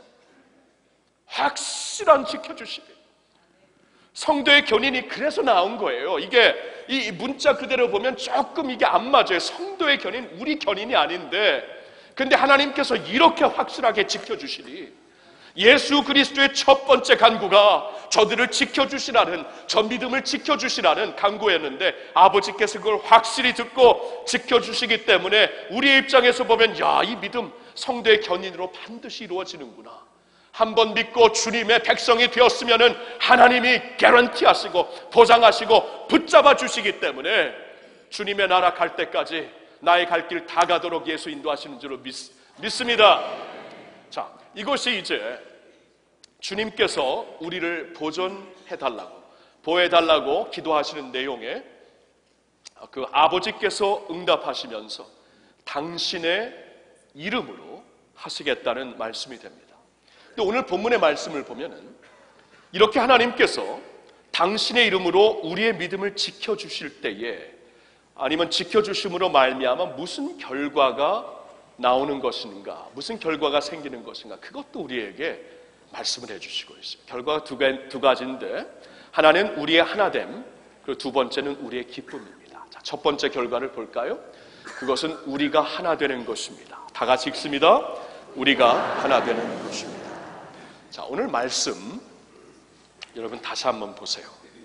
확실한 지켜주심이에요. 성도의 견인이 그래서 나온 거예요. 이게 이 문자 그대로 보면 조금 이게 안 맞아요. 성도의 견인, 우리 견인이 아닌데, 근데 하나님께서 이렇게 확실하게 지켜주시니, 예수 그리스도의 첫 번째 간구가 저들을 지켜주시라는, 저 믿음을 지켜주시라는 간구였는데, 아버지께서 그걸 확실히 듣고 지켜주시기 때문에 우리의 입장에서 보면, 야, 이 믿음 성도의 견인으로 반드시 이루어지는구나. 한번 믿고 주님의 백성이 되었으면은 하나님이 개런티하시고 보장하시고 붙잡아 주시기 때문에 주님의 나라 갈 때까지 나의 갈 길 다 가도록 예수 인도하시는 줄로 믿, 믿습니다. 자, 이것이 이제 주님께서 우리를 보존해달라고, 보호해달라고 기도하시는 내용에 그 아버지께서 응답하시면서 당신의 이름으로 하시겠다는 말씀이 됩니다. 근데 오늘 본문의 말씀을 보면은 이렇게 하나님께서 당신의 이름으로 우리의 믿음을 지켜주실 때에, 아니면 지켜주심으로 말미암아 무슨 결과가 나오는 것인가, 무슨 결과가 생기는 것인가, 그것도 우리에게 말씀을 해주시고 있어요. 결과가 두, 두 가지인데, 하나는 우리의 하나됨, 그리고 두 번째는 우리의 기쁨입니다. 자, 첫 번째 결과를 볼까요? 그것은 우리가 하나 되는 것입니다. 다 같이 읽습니다. 우리가 하나 되는 것입니다. 자, 오늘 말씀 여러분 다시 한번 보세요.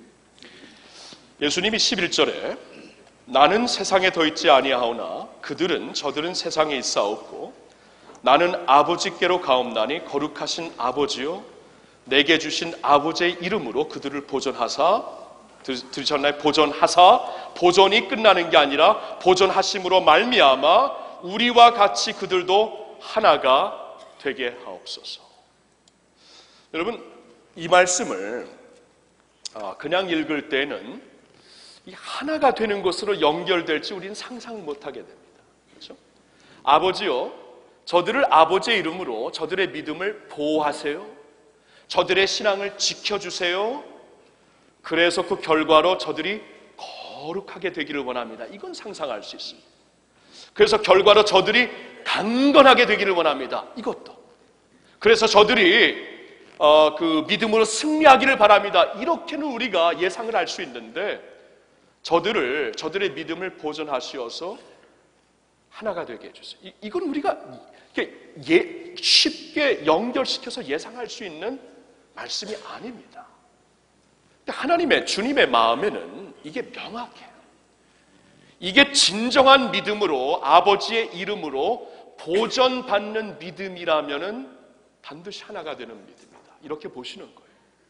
예수님이 십일 절에 나는 세상에 더 있지 아니하오나 그들은 저들은 세상에 있사옵고 나는 아버지께로 가옵나니 거룩하신 아버지요 내게 주신 아버지의 이름으로 그들을 보존하사, 들으셨나요? 보존하사, 보존이 끝나는 게 아니라 보존하심으로 말미암아 우리와 같이 그들도 하나가 되게 하옵소서. 여러분, 이 말씀을 그냥 읽을 때는 이 하나가 되는 것으로 연결될지 우리는 상상 못하게 됩니다. 그렇죠? 아버지요, 저들을 아버지의 이름으로 저들의 믿음을 보호하세요. 저들의 신앙을 지켜주세요. 그래서 그 결과로 저들이 거룩하게 되기를 원합니다. 이건 상상할 수 있습니다. 그래서 결과로 저들이 강건하게 되기를 원합니다. 이것도. 그래서 저들이 어, 그 믿음으로 승리하기를 바랍니다. 이렇게는 우리가 예상을 할 수 있는데, 저들을, 저들의 믿음을 보존하시어서 하나가 되게 해주세요. 이, 이건 우리가 예, 쉽게 연결시켜서 예상할 수 있는 말씀이 아닙니다. 근데 하나님의, 주님의 마음에는 이게 명확해요. 이게 진정한 믿음으로 아버지의 이름으로 보존받는 믿음이라면은 반드시 하나가 되는 믿음입니다. 이렇게 보시는 거예요.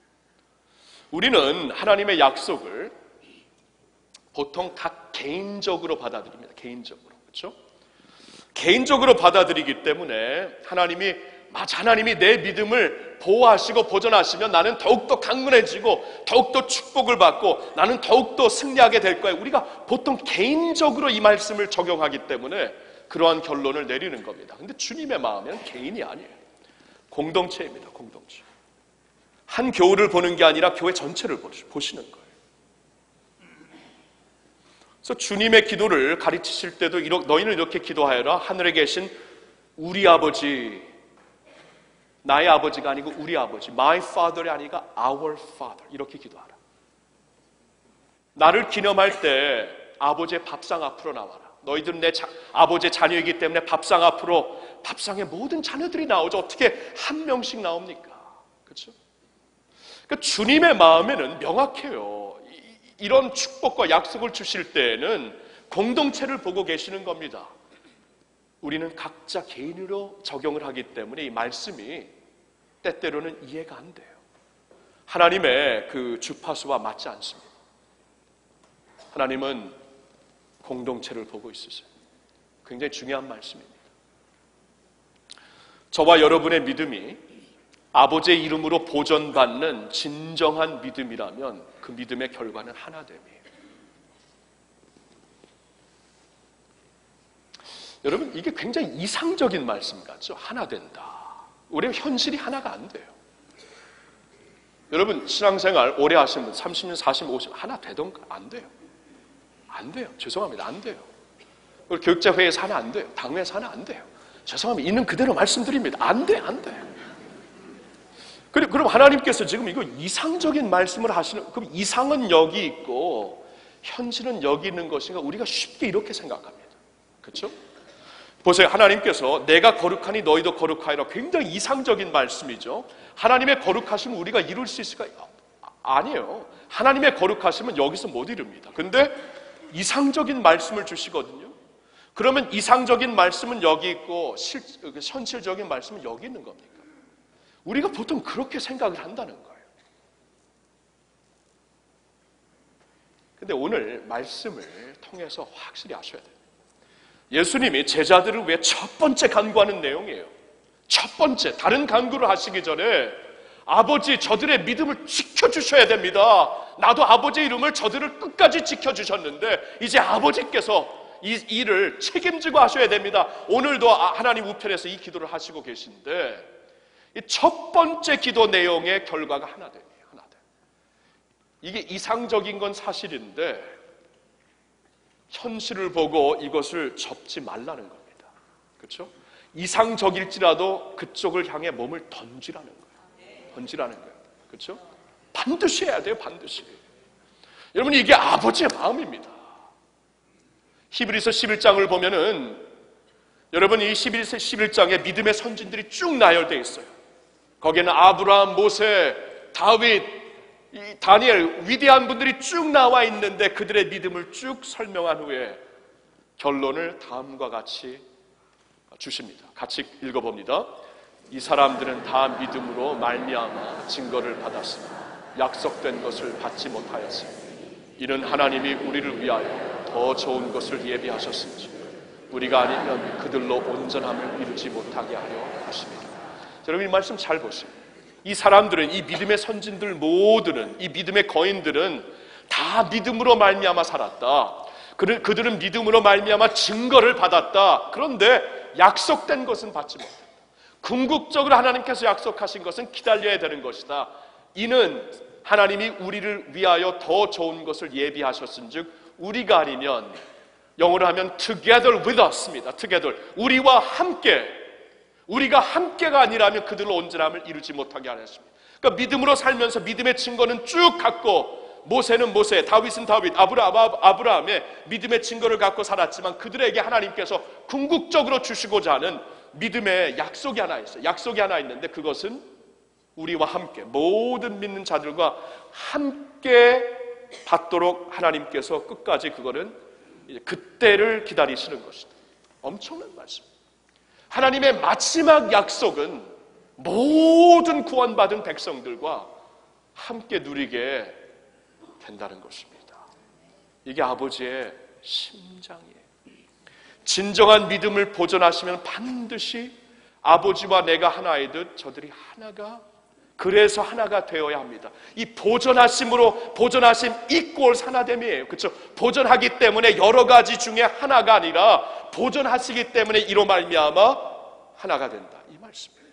우리는 하나님의 약속을 보통 각 개인적으로 받아들입니다. 개인적으로. 그렇죠? 개인적으로 받아들이기 때문에 하나님이 맞아, 하나님이 내 믿음을 보호하시고 보존하시면 나는 더욱더 강건해지고 더욱더 축복을 받고 나는 더욱더 승리하게 될 거야. 우리가 보통 개인적으로 이 말씀을 적용하기 때문에 그러한 결론을 내리는 겁니다. 근데 주님의 마음에는 개인이 아니에요. 공동체입니다. 공동체. 한 교회를 보는 게 아니라 교회 전체를 보시는 거예요. 그래서 주님의 기도를 가르치실 때도 너희는 이렇게 기도하여라. 하늘에 계신 우리 아버지, 나의 아버지가 아니고 우리 아버지, my father이 아니라 our father, 이렇게 기도하라. 나를 기념할 때 아버지의 밥상 앞으로 나와라. 너희들은 내 자, 아버지의 자녀이기 때문에 밥상 앞으로, 밥상에 모든 자녀들이 나오죠. 어떻게 한 명씩 나옵니까? 그렇죠? 그러니까 주님의 마음에는 명확해요. 이, 이런 축복과 약속을 주실 때에는 공동체를 보고 계시는 겁니다. 우리는 각자 개인으로 적용을 하기 때문에 이 말씀이 때때로는 이해가 안 돼요. 하나님의 그 주파수와 맞지 않습니다. 하나님은 공동체를 보고 있으세요. 굉장히 중요한 말씀입니다. 저와 여러분의 믿음이 아버지의 이름으로 보존받는 진정한 믿음이라면 그 믿음의 결과는 하나됨이에요. 여러분, 이게 굉장히 이상적인 말씀 같죠? 하나 된다. 우리 현실이 하나가 안 돼요. 여러분, 신앙생활 오래 하신 분, 삼십 년, 사십 년, 오십 년 하나 되던가? 안 돼요. 안 돼요. 죄송합니다. 안 돼요. 우리 교육자회에서 하나 안 돼요. 당회에서 하나 안 돼요. 죄송합니다. 있는 그대로 말씀드립니다. 안 돼, 안 돼. 그럼 하나님께서 지금 이거 이상적인 말씀을 하시는, 그럼 이상은 여기 있고 현실은 여기 있는 것인가? 우리가 쉽게 이렇게 생각합니다. 그렇죠? 보세요. 하나님께서 내가 거룩하니 너희도 거룩하여라. 굉장히 이상적인 말씀이죠. 하나님의 거룩하심을 우리가 이룰 수 있을까? 아니에요. 하나님의 거룩하심은 여기서 못 이룹니다. 근데 이상적인 말씀을 주시거든요. 그러면 이상적인 말씀은 여기 있고 실, 현실적인 말씀은 여기 있는 겁니까? 우리가 보통 그렇게 생각을 한다는 거예요. 근데 오늘 말씀을 통해서 확실히 아셔야 돼요. 예수님이 제자들을 위해 첫 번째 간구하는 내용이에요. 첫 번째, 다른 간구를 하시기 전에 아버지, 저들의 믿음을 지켜주셔야 됩니다. 나도 아버지의 이름을 저들을 끝까지 지켜주셨는데 이제 아버지께서 이 일을 책임지고 하셔야 됩니다. 오늘도 하나님 우편에서 이 기도를 하시고 계신데 이 첫 번째 기도 내용의 결과가 하나 됩니다. 하나 돼. 이게 이상적인 건 사실인데 현실을 보고 이것을 접지 말라는 겁니다. 그렇죠? 이상적일지라도 그쪽을 향해 몸을 던지라는 거예요. 던지라는 거예요. 그렇죠? 반드시 해야 돼요. 반드시. 여러분, 이게 아버지의 마음입니다. 히브리서 십일 장을 보면은 여러분, 이 십일 장에 믿음의 선진들이 쭉 나열되어 있어요. 거기에는 아브라함, 모세, 다윗, 이 다니엘, 위대한 분들이 쭉 나와 있는데 그들의 믿음을 쭉 설명한 후에 결론을 다음과 같이 주십니다. 같이 읽어봅니다. 이 사람들은 다 믿음으로 말미암아 증거를 받았으나 약속된 것을 받지 못하였으니 이는 하나님이 우리를 위하여 더 좋은 것을 예비하셨은지 우리가 아니면 그들로 온전함을 이루지 못하게 하려 하십니다. 여러분, 이 말씀 잘 보세요. 이 사람들은, 이 믿음의 선진들 모두는, 이 믿음의 거인들은 다 믿음으로 말미암아 살았다. 그들은 믿음으로 말미암아 증거를 받았다. 그런데 약속된 것은 받지 못했다. 궁극적으로 하나님께서 약속하신 것은 기다려야 되는 것이다. 이는 하나님이 우리를 위하여 더 좋은 것을 예비하셨은즉 우리가 아니면, 영어로 하면 together with us입니다. together, 우리와 함께, 우리가 함께가 아니라면 그들로 온전함을 이루지 못하게 하셨습니다. 그러니까 믿음으로 살면서 믿음의 증거는 쭉 갖고, 모세는 모세, 다윗은 다윗, 아브라함, 아브라함의 믿음의 증거를 갖고 살았지만 그들에게 하나님께서 궁극적으로 주시고자 하는 믿음의 약속이 하나 있어요. 약속이 하나 있는데 그것은 우리와 함께, 모든 믿는 자들과 함께 받도록 하나님께서 끝까지 그거는 그때를 기다리시는 것이다. 엄청난 말씀. 하나님의 마지막 약속은 모든 구원받은 백성들과 함께 누리게 된다는 것입니다. 이게 아버지의 심장이에요. 진정한 믿음을 보존하시면 반드시 아버지와 내가 하나이듯 저들이 하나가, 그래서 하나가 되어야 합니다. 이 보존하심으로, 보존하심 equals 하나됨이에요. 그렇죠? 보존하기 때문에 여러 가지 중에 하나가 아니라 보존하시기 때문에 이로 말미암아 하나가 된다, 이 말씀이에요.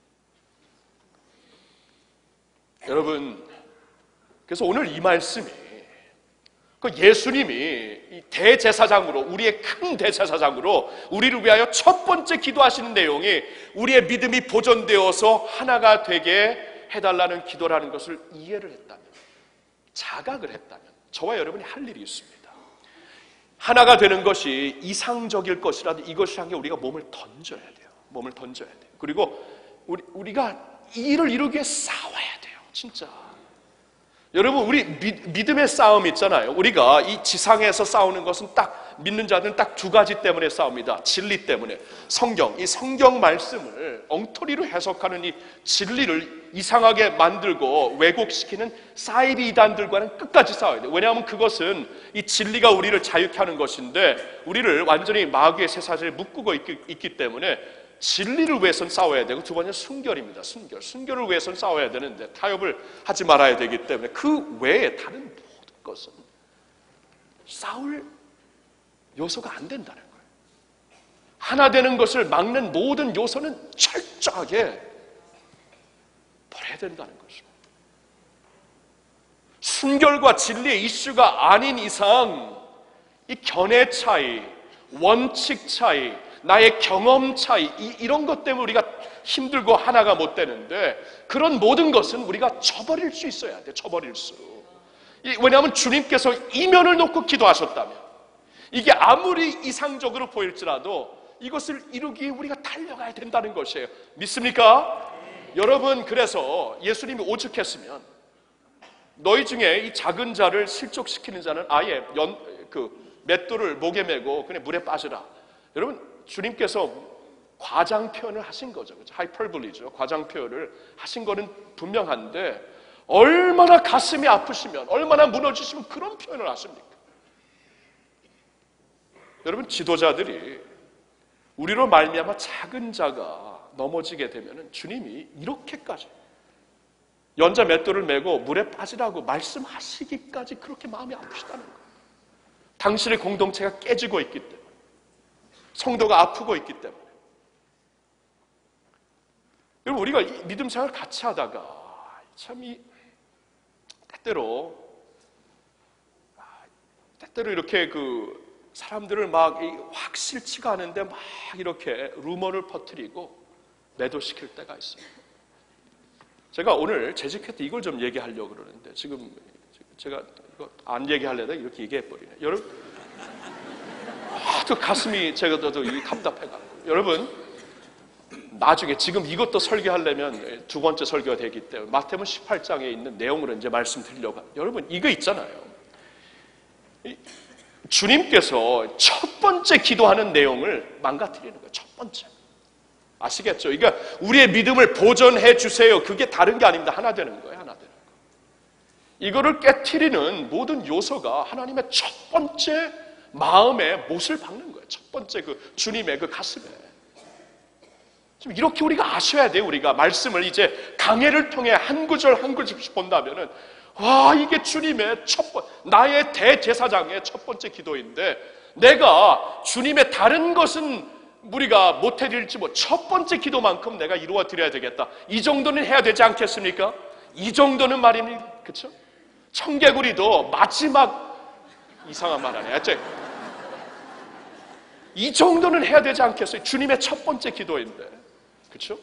여러분, 그래서 오늘 이 말씀이 그 예수님이 대제사장으로, 우리의 큰 대제사장으로 우리를 위하여 첫 번째 기도하시는 내용이 우리의 믿음이 보존되어서 하나가 되게 해달라는 기도라는 것을 이해를 했다면, 자각을 했다면 저와 여러분이 할 일이 있습니다. 하나가 되는 것이 이상적일 것이라도 이것을 향해 우리가 몸을 던져야 돼요. 몸을 던져야 돼요. 그리고 우리, 우리가 이 일을 이루기 위해 싸워야 돼요. 진짜. 여러분, 우리 믿음의 싸움 있잖아요. 우리가 이 지상에서 싸우는 것은 딱, 믿는 자들은 딱 두 가지 때문에 싸웁니다. 진리 때문에. 성경, 이 성경 말씀을 엉터리로 해석하는 이 진리를 이상하게 만들고 왜곡시키는 사이비 이단들과는 끝까지 싸워야 돼요. 왜냐하면 그것은 이 진리가 우리를 자유케 하는 것인데 우리를 완전히 마귀의 쇠사슬에 묶고 있기, 있기 때문에 진리를 위해서는 싸워야 되고, 두 번째는 순결입니다. 순결. 순결을 위해서는 싸워야 되는데 타협을 하지 말아야 되기 때문에 그 외에 다른 모든 것은 싸울 요소가 안 된다는 거예요. 하나 되는 것을 막는 모든 요소는 철저하게 버려야 된다는 것입니다. 순결과 진리의 이슈가 아닌 이상 이 견해 차이, 원칙 차이, 나의 경험 차이, 이, 이런 것 때문에 우리가 힘들고 하나가 못 되는데, 그런 모든 것은 우리가 쳐버릴 수 있어야 돼. 쳐버릴 수. 이, 왜냐하면 주님께서 이면을 놓고 기도하셨다면, 이게 아무리 이상적으로 보일지라도 이것을 이루기 위해 우리가 달려가야 된다는 것이에요. 믿습니까? 여러분, 그래서 예수님이 오죽했으면 너희 중에 이 작은 자를 실족시키는 자는 아예 연, 그 맷돌을 목에 메고 그냥 물에 빠지라. 여러분, 주님께서 과장 표현을 하신 거죠. 하이퍼블리죠. 과장 표현을 하신 거는 분명한데 얼마나 가슴이 아프시면, 얼마나 무너지시면 그런 표현을 하십니까? 여러분, 지도자들이 우리로 말미암아 작은 자가 넘어지게 되면 주님이 이렇게까지 연자 맷돌을 메고 물에 빠지라고 말씀하시기까지 그렇게 마음이 아프시다는 거예요. 당신의 공동체가 깨지고 있기 때문에, 성도가 아프고 있기 때문에. 여러분, 우리가 이 믿음 생활을 같이 하다가 참 이 때때로 때때로 이렇게 그 사람들을 막 확실치가 않은데 막 이렇게 루머를 퍼뜨리고 매도시킬 때가 있어요. 제가 오늘 재직회 때 이걸 좀 얘기하려고 그러는데 지금 제가 이거 안 얘기하려다 이렇게 얘기해버리네. 여러분, 또 가슴이 제가 더 답답해가지고. 여러분, 나중에 지금 이것도 설교하려면 두 번째 설교가 되기 때문에 마태복음 십팔 장에 있는 내용으로 이제 말씀드리려고 합니다. 여러분, 이거 있잖아요. 주님께서 첫 번째 기도하는 내용을 망가뜨리는 거예요. 첫 번째. 아시겠죠? 그러니까 우리의 믿음을 보존해 주세요. 그게 다른 게 아닙니다. 하나 되는 거예요. 하나 되는 거. 이거를 깨트리는 모든 요소가 하나님의 첫 못에 마음에 못을 박는 거예요. 첫 번째 그 주님의 그 가슴에. 지금 이렇게 우리가 아셔야 돼요. 우리가 말씀을 이제 강해를 통해 한 구절 한 구절씩 본다면은 와, 이게 주님의 첫 번, 나의 대제사장의 첫 번째 기도인데 내가 주님의 다른 것은 우리가 못해드릴지 뭐 첫 번째 기도만큼 내가 이루어 드려야 되겠다. 이 정도는 해야 되지 않겠습니까? 이 정도는 말이니, 그쵸? 청개구리도 마지막 이상한 말 아니야. 이 정도는 해야 되지 않겠어요? 주님의 첫 번째 기도인데, 그쵸?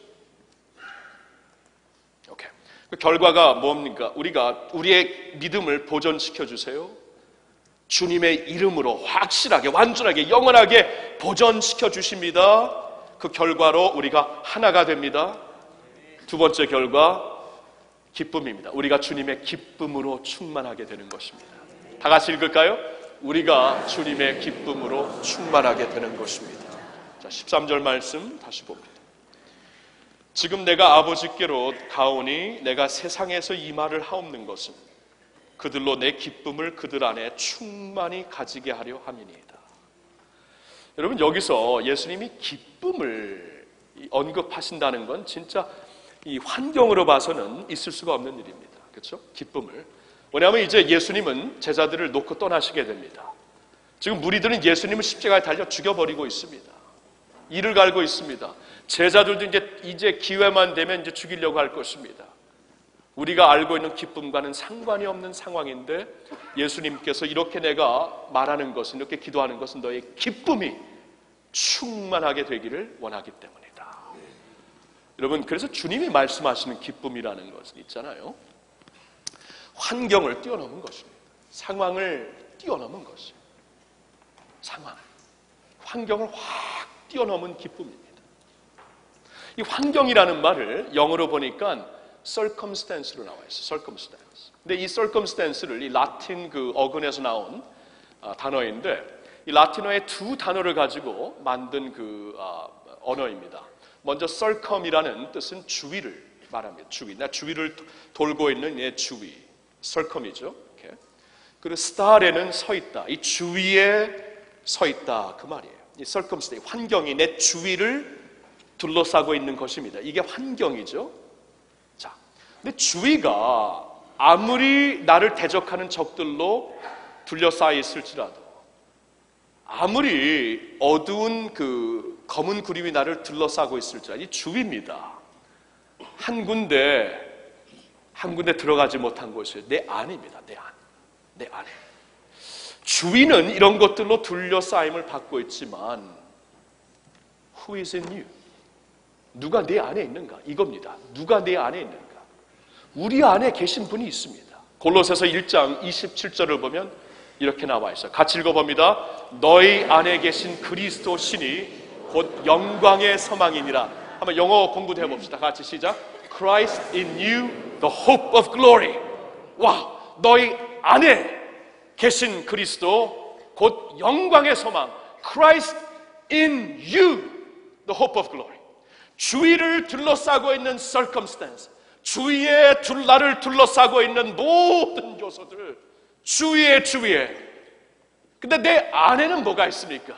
오케이. 그 결과가 뭡니까? 우리가 우리의 믿음을 보존시켜 주세요. 주님의 이름으로 확실하게, 완전하게, 영원하게 보존시켜 주십니다. 그 결과로 우리가 하나가 됩니다. 두 번째 결과, 기쁨입니다. 우리가 주님의 기쁨으로 충만하게 되는 것입니다. 다 같이 읽을까요? 우리가 주님의 기쁨으로 충만하게 되는 것입니다. 자, 십삼 절 말씀 다시 봅니다. 지금 내가 아버지께로 가오니 내가 세상에서 이 말을 하옵는 것은 그들로 내 기쁨을 그들 안에 충만히 가지게 하려 함이니이다. 여러분, 여기서 예수님이 기쁨을 언급하신다는 건 진짜 이 환경으로 봐서는 있을 수가 없는 일입니다. 그렇죠? 기쁨을. 왜냐하면 이제 예수님은 제자들을 놓고 떠나시게 됩니다. 지금 무리들은 예수님을 십자가에 달려 죽여버리고 있습니다. 이를 갈고 있습니다. 제자들도 이제, 이제 기회만 되면 이제 죽이려고 할 것입니다. 우리가 알고 있는 기쁨과는 상관이 없는 상황인데 예수님께서 이렇게 내가 말하는 것은, 이렇게 기도하는 것은 너의 기쁨이 충만하게 되기를 원하기 때문이다. 여러분, 그래서 주님이 말씀하시는 기쁨이라는 것은 있잖아요. 환경을 뛰어넘은 것입니다. 상황을 뛰어넘은 것입니다. 상황, 환경을 확 뛰어넘은 기쁨입니다. 이 환경이라는 말을 영어로 보니까 circumstance로 나와 있어요. circumstance. 근데 이 circumstance를 이 라틴 그 어근에서 나온 아, 단어인데, 이 라틴어의 두 단어를 가지고 만든 그 아, 언어입니다. 먼저 circum이라는 뜻은 주위를 말합니다. 주위, 나 주위를 돌고 있는 예 주위, circum이죠. 이렇게. 그리고 star에는 서 있다. 이 주위에 서 있다, 그 말이에요. 이 circumstance, 환경이 내 주위를 둘러싸고 있는 것입니다. 이게 환경이죠. 자, 근데 주위가 아무리 나를 대적하는 적들로 둘러싸여 있을지라도, 아무리 어두운 그 검은 구름이 나를 둘러싸고 있을지라도, 이 주위입니다. 한 군데 한 군데 들어가지 못한 곳이 내 안입니다. 내 안, 내 안에. 주위는 이런 것들로 둘러싸임을 받고 있지만 Who is in you? 누가 내 안에 있는가? 이겁니다. 누가 내 안에 있는가? 우리 안에 계신 분이 있습니다. 골로새서 일 장 이십칠 절을 보면 이렇게 나와 있어요. 같이 읽어봅니다. 너희 안에 계신 그리스도 신이 곧 영광의 소망이니라. 한번 영어 공부도 해봅시다. 같이 시작. Christ in you, the hope of glory. 와, 너희 안에 계신 그리스도 곧 영광의 소망. Christ in you, the hope of glory. 주위를 둘러싸고 있는 circumstance, 주위에 둘 나를 둘러싸고 있는 모든 요소들, 주위에 주위에. 근데 내 안에는 뭐가 있습니까?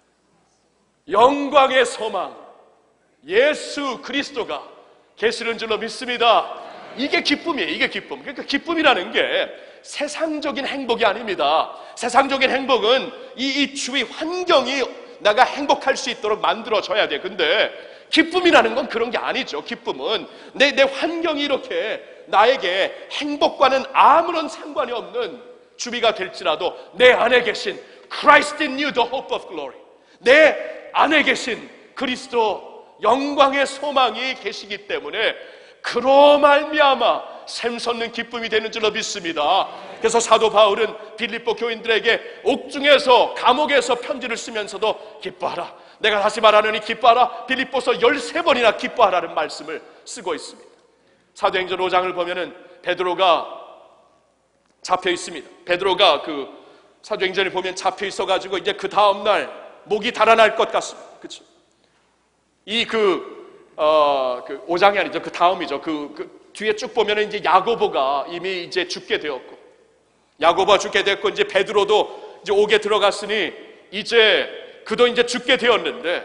영광의 소망, 예수 그리스도가 계시는 줄로 믿습니다. 이게 기쁨이에요. 이게 기쁨. 그러니까 기쁨이라는 게 세상적인 행복이 아닙니다. 세상적인 행복은 이, 이 주위 환경이 내가 행복할 수 있도록 만들어져야 돼. 근데 기쁨이라는 건 그런 게 아니죠. 기쁨은 내, 내 환경이 이렇게 나에게 행복과는 아무런 상관이 없는 주비가 될지라도 내 안에 계신 Christ in you, the hope of glory. 내 안에 계신 그리스도 영광의 소망이 계시기 때문에 그로 말미암아 샘솟는 기쁨이 되는 줄로 믿습니다. 그래서 사도 바울은 빌립보 교인들에게 옥중에서 감옥에서 편지를 쓰면서도 기뻐하라, 내가 다시 말하노니 기뻐하라, 빌립보서 열세 번이나 기뻐하라는 말씀을 쓰고 있습니다. 사도행전 오 장을 보면은 베드로가 잡혀 있습니다. 베드로가 그 사도행전을 보면 잡혀 있어가지고 이제 그 다음날 목이 달아날 것 같습니다. 그렇죠? 이 그 어, 그 오 장이 아니죠. 그 다음이죠. 그, 그 뒤에 쭉 보면은 이제 야고보가 이미 이제 죽게 되었고, 야고보가 죽게 됐고, 이제 베드로도 이제 옥에 들어갔으니 이제 그도 이제 죽게 되었는데,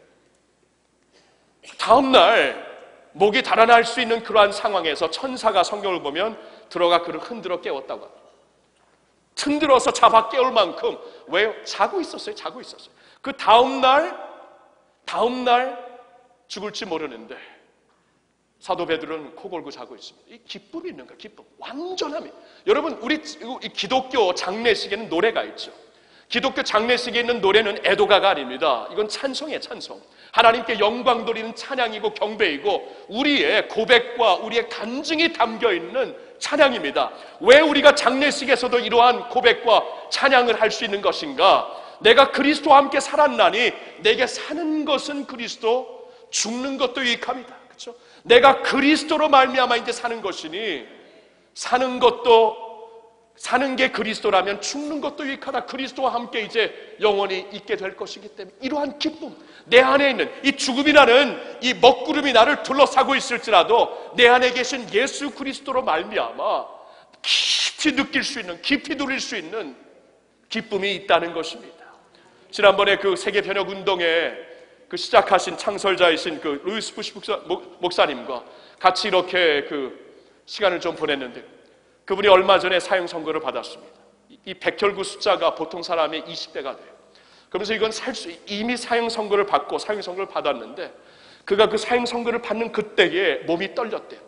다음날 목이 달아날 수 있는 그러한 상황에서 천사가 성경을 보면 들어가 그를 흔들어 깨웠다고 합니다. 흔들어서 잡아 깨울 만큼, 왜요? 자고 있었어요. 자고 있었어요. 그 다음날, 다음날 죽을지 모르는데 사도 베드로는 코 골고 자고 있습니다. 이 기쁨이 있는가? 기쁨. 완전함이. 여러분, 우리 기독교 장례식에는 노래가 있죠. 기독교 장례식에 있는 노래는 애도가가 아닙니다. 이건 찬송이에요. 찬송. 하나님께 영광 돌리는 찬양이고 경배이고 우리의 고백과 우리의 간증이 담겨있는 찬양입니다. 왜 우리가 장례식에서도 이러한 고백과 찬양을 할 수 있는 것인가? 내가 그리스도와 함께 살았나니 내게 사는 것은 그리스도, 죽는 것도 유익합니다. 그렇죠? 내가 그리스도로 말미암아 이제 사는 것이니, 사는 것도 사는 게 그리스도라면 죽는 것도 유익하다. 그리스도와 함께 이제 영원히 있게 될 것이기 때문에 이러한 기쁨, 내 안에 있는 이 죽음이라는 이 먹구름이 나를 둘러싸고 있을지라도 내 안에 계신 예수 그리스도로 말미암아 깊이 느낄 수 있는, 깊이 누릴 수 있는 기쁨이 있다는 것입니다. 지난번에 그 세계 변혁 운동에 그 시작하신 창설자이신 그 루이스 부시 목사님과 같이 이렇게 그 시간을 좀 보냈는데, 그분이 얼마 전에 사형 선고를 받았습니다. 이 백혈구 숫자가 보통 사람의 이십 배가 돼요. 그러면서 이건 살 수, 이미 사형 선고를 받고 사형 선고를 받았는데, 그가 그 사형 선고를 받는 그때에 몸이 떨렸대요.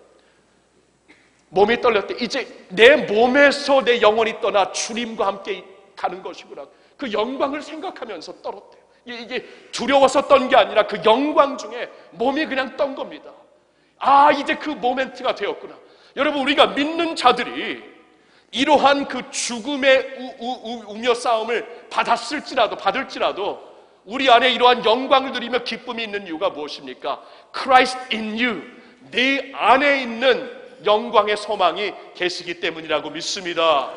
몸이 떨렸대. 이제 내 몸에서 내 영혼이 떠나 주님과 함께 가는 것이구나. 그 영광을 생각하면서 떨었대요. 이게 두려워서 떤 게 아니라 그 영광 중에 몸이 그냥 떤 겁니다. 아, 이제 그 모멘트가 되었구나. 여러분, 우리가 믿는 자들이 이러한 그 죽음의 우, 우, 우, 우며 싸움을 받았을지라도 받을지라도 우리 안에 이러한 영광을 누리며 기쁨이 있는 이유가 무엇입니까? Christ in you, 네 안에 있는 영광의 소망이 계시기 때문이라고 믿습니다.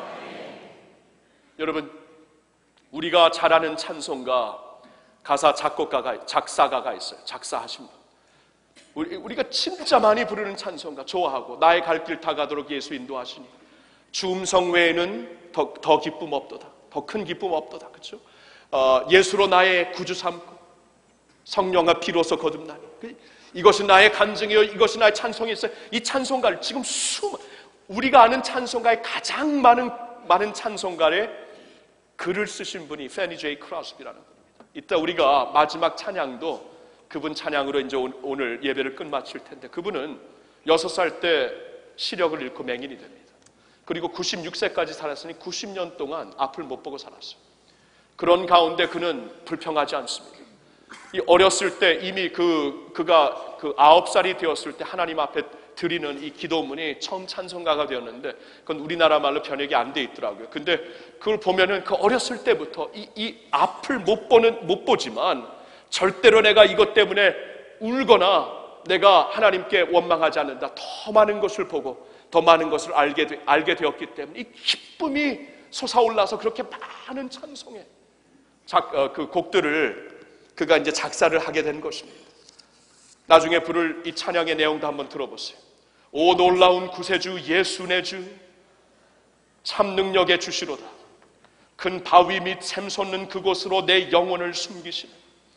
여러분, 우리가 잘 아는 찬송가 가사 작곡가가, 작사가가 있어요. 작사하신 분. 우리, 우리가 진짜 많이 부르는 찬송가 좋아하고, 나의 갈 길 다 가도록 예수 인도하시니 주 음성 외에는 더, 더 기쁨 없도다. 더 큰 기쁨 없도다. 그렇죠? 어, 예수로 나의 구주 삼고 성령과 피로서 거듭나니 이것이 나의 간증이요 이것이 나의 찬송이 있어요. 이 찬송가를 지금 수많은, 우리가 아는 찬송가의 가장 많은 많은 찬송가에 글을 쓰신 분이 페니 제이 크로스비라는 분입니다. 이따 우리가 마지막 찬양도 그분 찬양으로 이제 오늘 예배를 끝마칠 텐데, 그분은 여섯 살 때 시력을 잃고 맹인이 됩니다. 그리고 구십육 세까지 살았으니 구십 년 동안 앞을 못 보고 살았어요. 그런 가운데 그는 불평하지 않습니다. 이 어렸을 때 이미 그, 그가 그 아홉 살이 되었을 때 하나님 앞에 드리는 이 기도문이 처음 찬송가가 되었는데, 그건 우리나라 말로 번역이 안 돼 있더라고요. 근데 그걸 보면은 그 어렸을 때부터 이, 이 앞을 못 보는, 못 보지만 절대로 내가 이것 때문에 울거나 내가 하나님께 원망하지 않는다. 더 많은 것을 보고 더 많은 것을 알게, 되, 알게 되었기 때문에 이 기쁨이 솟아올라서 그렇게 많은 찬송에 작, 어, 그 곡들을 그가 이제 작사를 하게 된 것입니다. 나중에 부를 이 찬양의 내용도 한번 들어보세요. 오 놀라운 구세주 예수 내 주 참 능력의 주시로다. 큰 바위 및 샘 솟는 그곳으로 내 영혼을 숨기시네.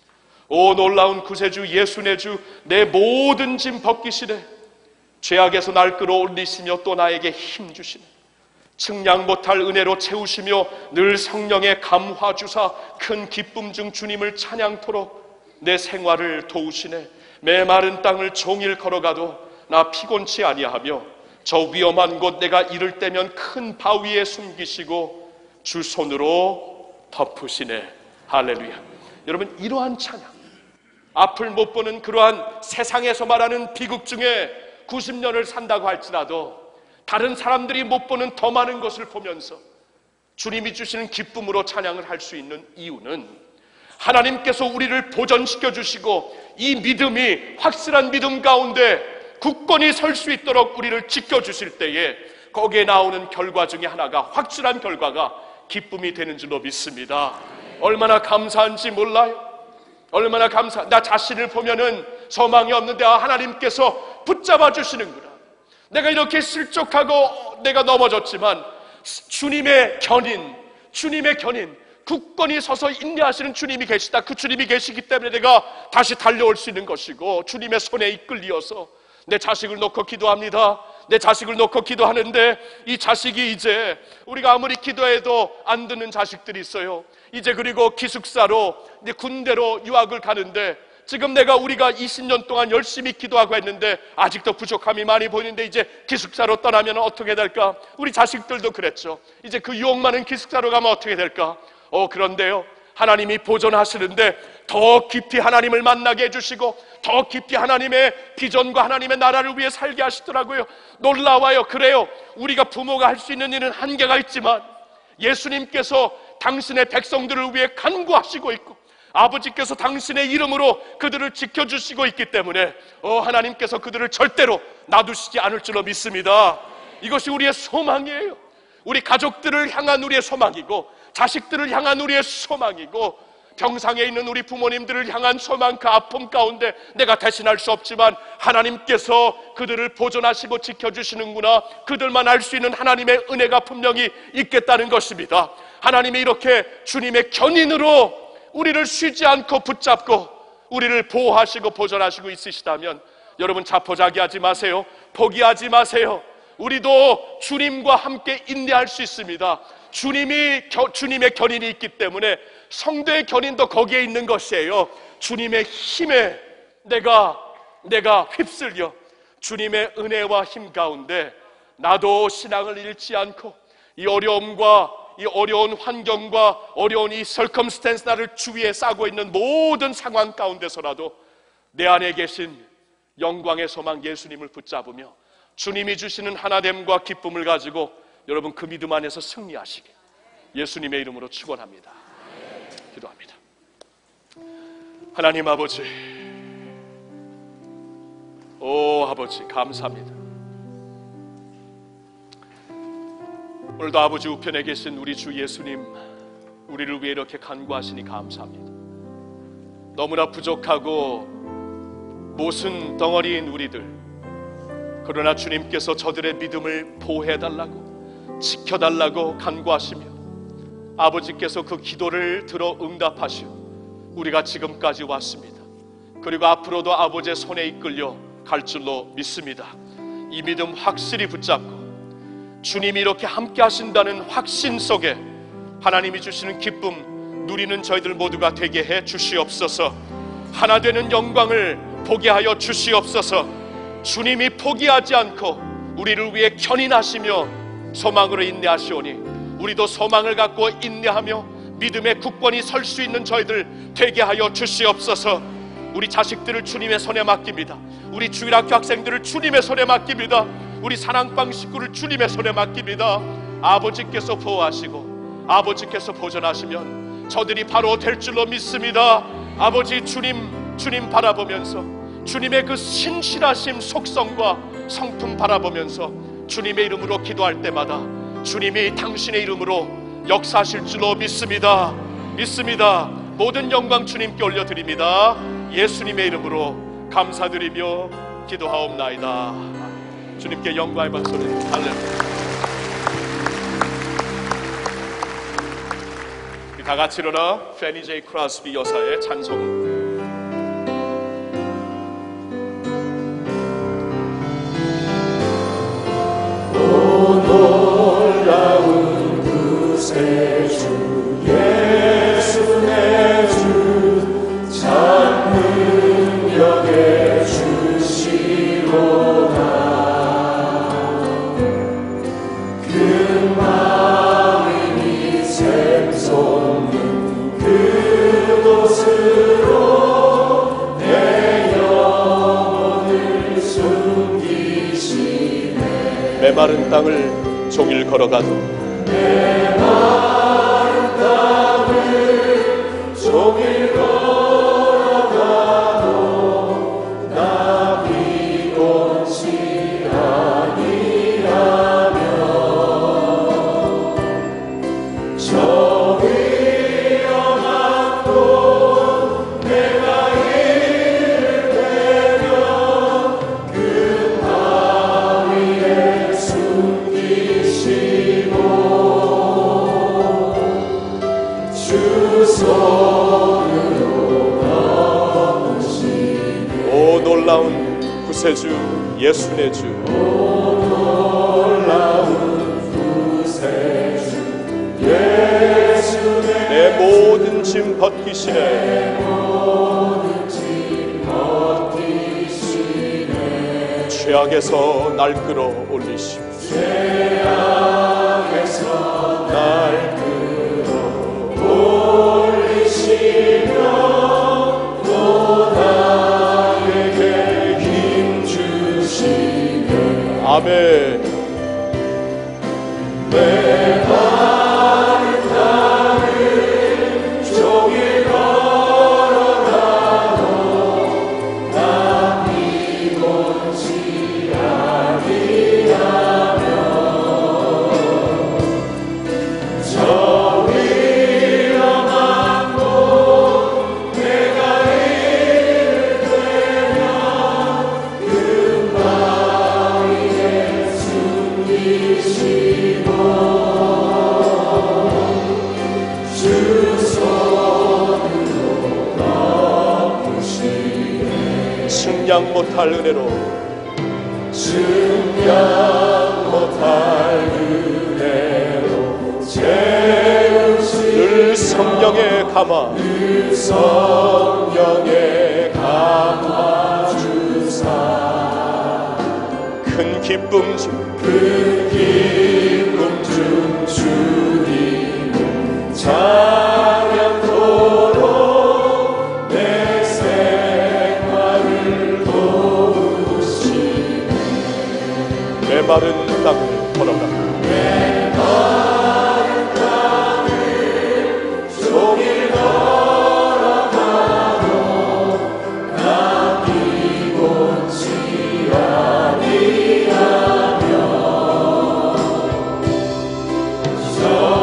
오 놀라운 구세주 예수 내 주 내 모든 짐 벗기시네. 죄악에서 날 끌어올리시며 또 나에게 힘 주시네. 측량 못할 은혜로 채우시며 늘 성령의 감화 주사 큰 기쁨 중 주님을 찬양토록 내 생활을 도우시네. 메마른 땅을 종일 걸어가도 나 피곤치 아니하며 저 위험한 곳 내가 이를 때면 큰 바위에 숨기시고 주 손으로 덮으시네. 할렐루야. 여러분, 이러한 찬양, 앞을 못 보는 그러한 세상에서 말하는 비극 중에 구십 년을 산다고 할지라도 다른 사람들이 못 보는 더 많은 것을 보면서 주님이 주시는 기쁨으로 찬양을 할 수 있는 이유는 하나님께서 우리를 보존시켜 주시고 이 믿음이 확실한 믿음 가운데 굳건히 설 수 있도록 우리를 지켜주실 때에 거기에 나오는 결과 중에 하나가, 확실한 결과가 기쁨이 되는 줄로 믿습니다. 얼마나 감사한지 몰라요. 얼마나 감사. 나 자신을 보면은 소망이 없는데 아, 하나님께서 붙잡아 주시는구나. 내가 이렇게 실족하고 내가 넘어졌지만 주님의 견인, 주님의 견인, 굳건히 서서 인내하시는 주님이 계시다. 그 주님이 계시기 때문에 내가 다시 달려올 수 있는 것이고, 주님의 손에 이끌리어서 내 자식을 놓고 기도합니다. 내 자식을 놓고 기도하는데 이 자식이 이제 우리가 아무리 기도해도 안 듣는 자식들이 있어요. 이제 그리고 기숙사로 이제 군대로 유학을 가는데, 지금 내가 우리가 이십 년 동안 열심히 기도하고 했는데 아직도 부족함이 많이 보이는데 이제 기숙사로 떠나면 어떻게 될까? 우리 자식들도 그랬죠. 이제 그 유혹 많은 기숙사로 가면 어떻게 될까? 어, 그런데요, 하나님이 보존하시는데 더 깊이 하나님을 만나게 해주시고 더 깊이 하나님의 비전과 하나님의 나라를 위해 살게 하시더라고요. 놀라워요. 그래요, 우리가 부모가 할 수 있는 일은 한계가 있지만 예수님께서 당신의 백성들을 위해 간구하시고 있고 아버지께서 당신의 이름으로 그들을 지켜주시고 있기 때문에 어, 하나님께서 그들을 절대로 놔두시지 않을 줄로 믿습니다. 이것이 우리의 소망이에요. 우리 가족들을 향한 우리의 소망이고 자식들을 향한 우리의 소망이고 병상에 있는 우리 부모님들을 향한 소망, 그 아픔 가운데 내가 대신할 수 없지만 하나님께서 그들을 보존하시고 지켜주시는구나, 그들만 알 수 있는 하나님의 은혜가 분명히 있겠다는 것입니다. 하나님이 이렇게 주님의 견인으로 우리를 쉬지 않고 붙잡고 우리를 보호하시고 보존하시고 있으시다면 여러분 자포자기하지 마세요. 포기하지 마세요. 우리도 주님과 함께 인내할 수 있습니다. 주님이 겨, 주님의 견인이 있기 때문에 성도의 견인도 거기에 있는 것이에요. 주님의 힘에 내가 내가 휩쓸려 주님의 은혜와 힘 가운데 나도 신앙을 잃지 않고 이 어려움과 이 어려운 환경과 어려운 이 circumstance 나를 주위에 싸고 있는 모든 상황 가운데서라도 내 안에 계신 영광의 소망 예수님을 붙잡으며 주님이 주시는 하나됨과 기쁨을 가지고 여러분 그 믿음 안에서 승리하시게 예수님의 이름으로 축원합니다. 기도합니다. 하나님 아버지, 오 아버지 감사합니다. 오늘도 아버지 우편에 계신 우리 주 예수님, 우리를 위해 이렇게 간구하시니 감사합니다. 너무나 부족하고 모순 덩어리인 우리들, 그러나 주님께서 저들의 믿음을 보호해달라고 지켜달라고 간구하시며 아버지께서 그 기도를 들어 응답하시어 우리가 지금까지 왔습니다. 그리고 앞으로도 아버지의 손에 이끌려 갈 줄로 믿습니다. 이 믿음 확실히 붙잡고 주님이 이렇게 함께 하신다는 확신 속에 하나님이 주시는 기쁨 누리는 저희들 모두가 되게 해 주시옵소서. 하나 되는 영광을 보게 하여 주시옵소서. 주님이 포기하지 않고 우리를 위해 견인하시며 소망으로 인내하시오니 우리도 소망을 갖고 인내하며 믿음의 굳건히 설 수 있는 저희들 되게 하여 주시옵소서. 우리 자식들을 주님의 손에 맡깁니다. 우리 주일학교 학생들을 주님의 손에 맡깁니다. 우리 사랑방 식구를 주님의 손에 맡깁니다. 아버지께서 보호하시고 아버지께서 보존하시면 저들이 바로 될 줄로 믿습니다. 아버지 주님, 주님 바라보면서 주님의 그 신실하심 속성과 성품 바라보면서 주님의 이름으로 기도할 때마다 주님이 당신의 이름으로 역사하실 줄로 믿습니다. 믿습니다. 모든 영광 주님께 올려드립니다. 예수님의 이름으로 감사드리며 기도하옵나이다. 주님께 영광의 박수를. 할렐루야. 다 같이 일어나 페니 제이 크로스비 여사의 찬송. 놀라운 구세주 예수 내 주 참 능력의 주시로다. 그 마음이 샘솟는 그곳으로 내 영혼을 숨기시네. 메마른 땅을 종일 걸어가도 메마른 땅을 종일 걸어가도 나 비곤치 아니하며 저 위험한 곳 내가 이를 되면 그 바위에 숨기시고 주 손으로 거두시네. 오 놀라운 구세주 예수 내 주. 오 놀라운 구세주 예수 내 내 모든 짐 벗기시네. 모든 짐 벗기시네. 죄악에서 날 끌어올리시고 죄악에서 날 끌어올리시며 또 나에게 힘 주시네. 아멘. 메마른 땅을 종일 걸어가도 나 비곤치 아니하며 저 위험한 곳 내가 이를 되면 그 바위에 숨 측량 못할 은혜로 측량 못할 은혜로 채우시 늘 성령에 감화 늘 성령에 감화주사 큰 기쁨 중 큰 기쁨 중 주님을 찬양토록 내 생활을 도우시네 내 마른 땅을 걸어가 내 마른 땅을 종일 걸어가도 남기고 지아니하며 저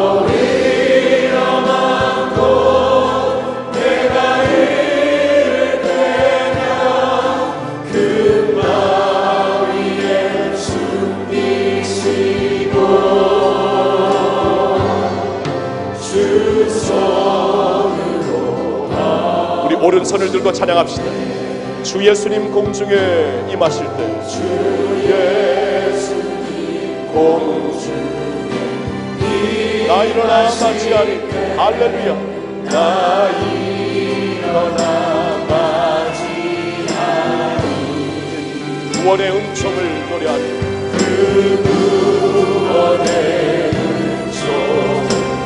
위험한 곳 내가 이를 때면 그 마 위에 숨기시고 주 손으로 우리 오른손을 들고 찬양합시다. 주 예수님 공중에 임하실 때 주 예수님 공중에 나 일어나 맞이하리 할렐루야 나 일어나 맞이하리 구원의 은총을 노래하리 그 구원의 은총을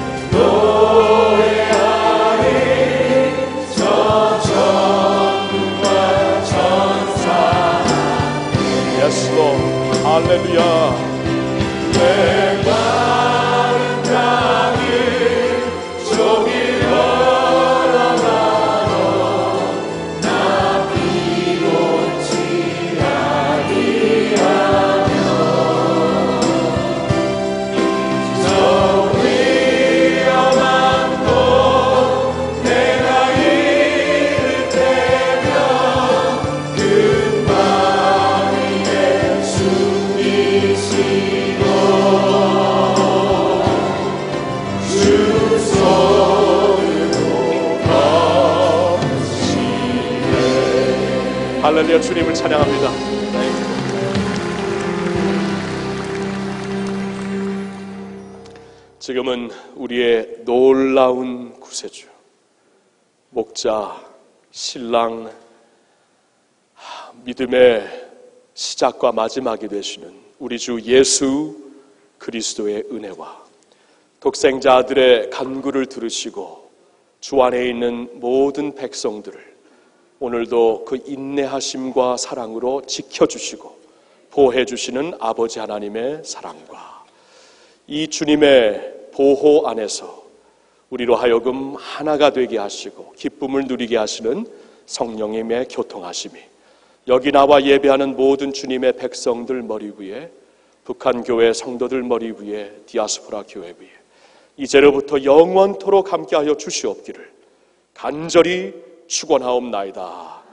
노래하리 저 천군과 천사 예수 할렐루야 내 마른 땅을 종일 걸어가도 남기고 지아니하며 저 위험한 곳 내가 이를 때면 그 마 위에 숨기시고 주 손으로 거시네 할렐루야 주님을 찬양합니다. 지금은 우리의 놀라운 구세주 목자 신랑 믿음의 시작과 마지막이 되시는 우리 주 예수 그리스도의 은혜와 독생자 아들의 간구를 들으시고 주 안에 있는 모든 백성들을 오늘도 그 인내하심과 사랑으로 지켜주시고 보호해주시는 아버지 하나님의 사랑과 이 주님의 보호 안에서 우리로 하여금 하나가 되게 하시고 기쁨을 누리게 하시는 성령님의 교통하심이 여기 나와 예배하는 모든 주님의 백성들 머리 위에 북한 교회 성도들 머리 위에 디아스포라 교회 위에 이제로부터 영원토록 함께하여 주시옵기를 간절히 축원하옵나이다.